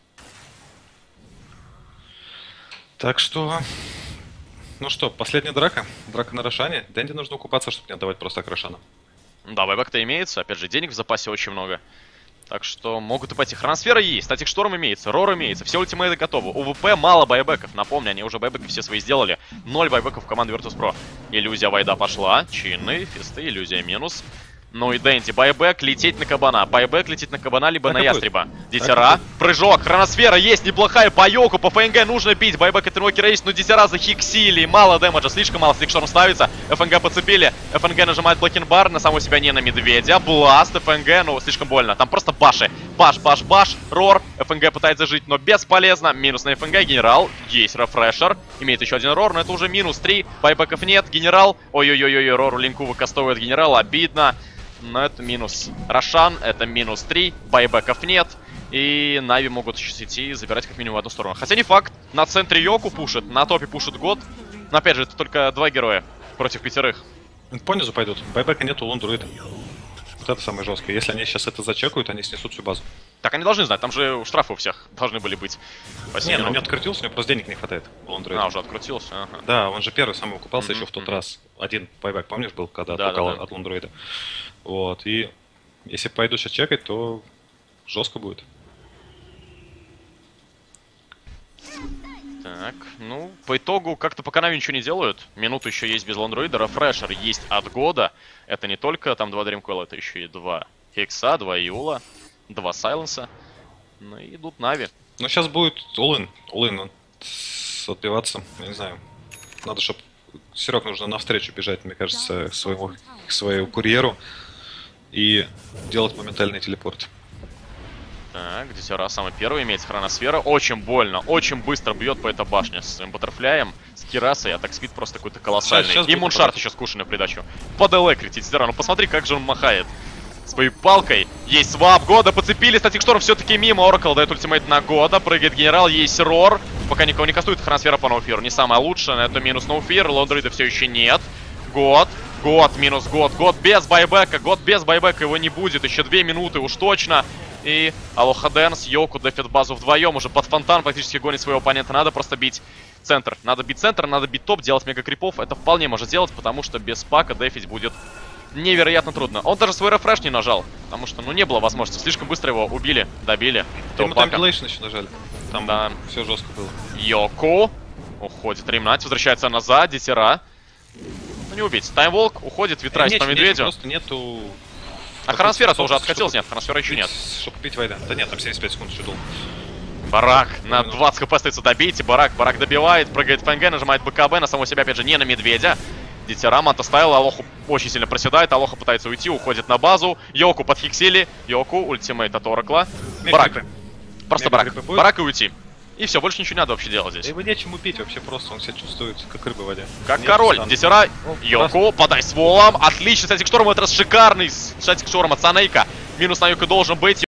Так что... Ну что, последняя драка. Драка на Рошане. Дэнди нужно укупаться, чтобы не отдавать просто к Рошану. Да, байбек-то имеется. Опять же, денег в запасе очень много. Так что могут и пойти. Хроносфера есть, статик шторм имеется, Рор имеется. Все ультимейты готовы. У ВП мало байбеков. Напомню, они уже байбеки все свои сделали. Ноль байбеков в команде Virtus.pro. Иллюзия Вайда пошла. Чины, фисты, иллюзия минус. Ну и Дэнди, байбек лететь на кабана. Байбек лететь на кабана, либо так на ястреба. Дитера, прыжок, хроносфера есть, неплохая по Йоку, по ФНГ нужно бить. Байбек и тренокера есть, но Дитера захиксили. Мало дэмэджа, слишком мало, стикшторм ставится. ФНГ подцепили, ФНГ нажимает блокинг-бар, на самого себя не на медведя. Бласт, ФНГ, ну слишком больно. Там просто баши. Баш, баш, баш, Рор. ФНГ пытается жить, но бесполезно. Минус на ФНГ, генерал. Есть рефрешер. Имеет еще один Рор, но это уже минус три. Байбеков нет, генерал. Ой-ой-ой, Рору линку выкастовывает генерал, обидно. Но это минус Рошан, это минус три, байбеков нет. И Нави могут сейчас идти и забирать как минимум в одну сторону. Хотя не факт, на центре Йоку пушит, на топе пушит год. Но опять же, это только два героя против пятерых. Понизу пойдут, байбека нету, лун друид. Вот это самое жесткое. Если они сейчас это зачекают, они снесут всю базу. Так они должны знать, там же штрафы у всех должны были быть. Не, ну он не открутился, у него просто денег не хватает. А, уже открутился, ага. Да, он же первый самый укупался mm-hmm. еще в тот mm-hmm. раз. Один байбек, помнишь, был, когда да, отпукал да, да. от лундроида. Вот, и если пойду сейчас чекать, то жестко будет. Так, ну, по итогу как-то пока Нави ничего не делают. Минуту еще есть без ландроида, рефрешер есть от года. Это не только там два Дримкоила, это еще и два Хекса, два Юла, два Сайленса. Ну и идут Нави. Ну сейчас будет all-in, all-in отбиваться, я не знаю. Надо, чтобы Серег нужно навстречу бежать, мне кажется, своему, к своему курьеру. И делать моментальный телепорт. Так, Дитера самый первый, имеет хроносфера. Очень больно, очень быстро бьет по этой башне с своим баттерфляем, с Кирасой, а так спид просто какой-то колоссальный. Сейчас, сейчас и Муншарт еще скушенный в придачу. Под электрити Дитера, ну посмотри, как же он махает. Своей палкой. Есть свап, года подцепили, статик шторм все-таки мимо. Оракл дает ультимейт на года, прыгает генерал, есть Рор. Пока никого не кастует, хроносфера по ноуфиру. Не самая лучшая, это минус ноуфир, лондроида все еще нет. Год. Год, минус год, год без байбека, год без байбека, его не будет, еще две минуты уж точно. И Алоха Дэнс, Йоку дефит базу вдвоем, уже под фонтан практически гонит своего оппонента, надо просто бить центр. Надо бить центр, надо бить топ, делать мега крипов, это вполне может делать, потому что без пака дефить будет невероятно трудно. Он даже свой рефреш не нажал, потому что, ну, не было возможности, слишком быстро его убили, добили. Там дилейшн еще нажали, там да. Все жестко было. Йоку уходит, ремнать, возвращается назад, Дитера. Ну не убить. Таймволк уходит, ветрайс по медведю. Просто нету... А хроносфера-то уже откатилась? Нет, хроносфера еще нет. Чтобы купить Вайда. Да нет, там семьдесят пять секунд еще дул. Барак на двадцать хп остается, добейте. Барак, Барак добивает, прыгает ФНГ, нажимает БКБ на самого себя, опять же, не на медведя. Дитера, Манта ставил, Алоху очень сильно проседает, Алоха пытается уйти, уходит на базу. Йоку подхиксили, Йоку, ультимейт от Оракла. Барак. Просто Барак. Барак и уйти. И все, больше ничего не надо вообще делать Да здесь. его нечем убить вообще просто, он себя чувствует как рыба в воде. Как Нет, король. стану. Десера, О, Йоку, подай с волом. Отлично, статик шторм, это шикарный статик шторм от Санейка. Минус на Йоку должен быть.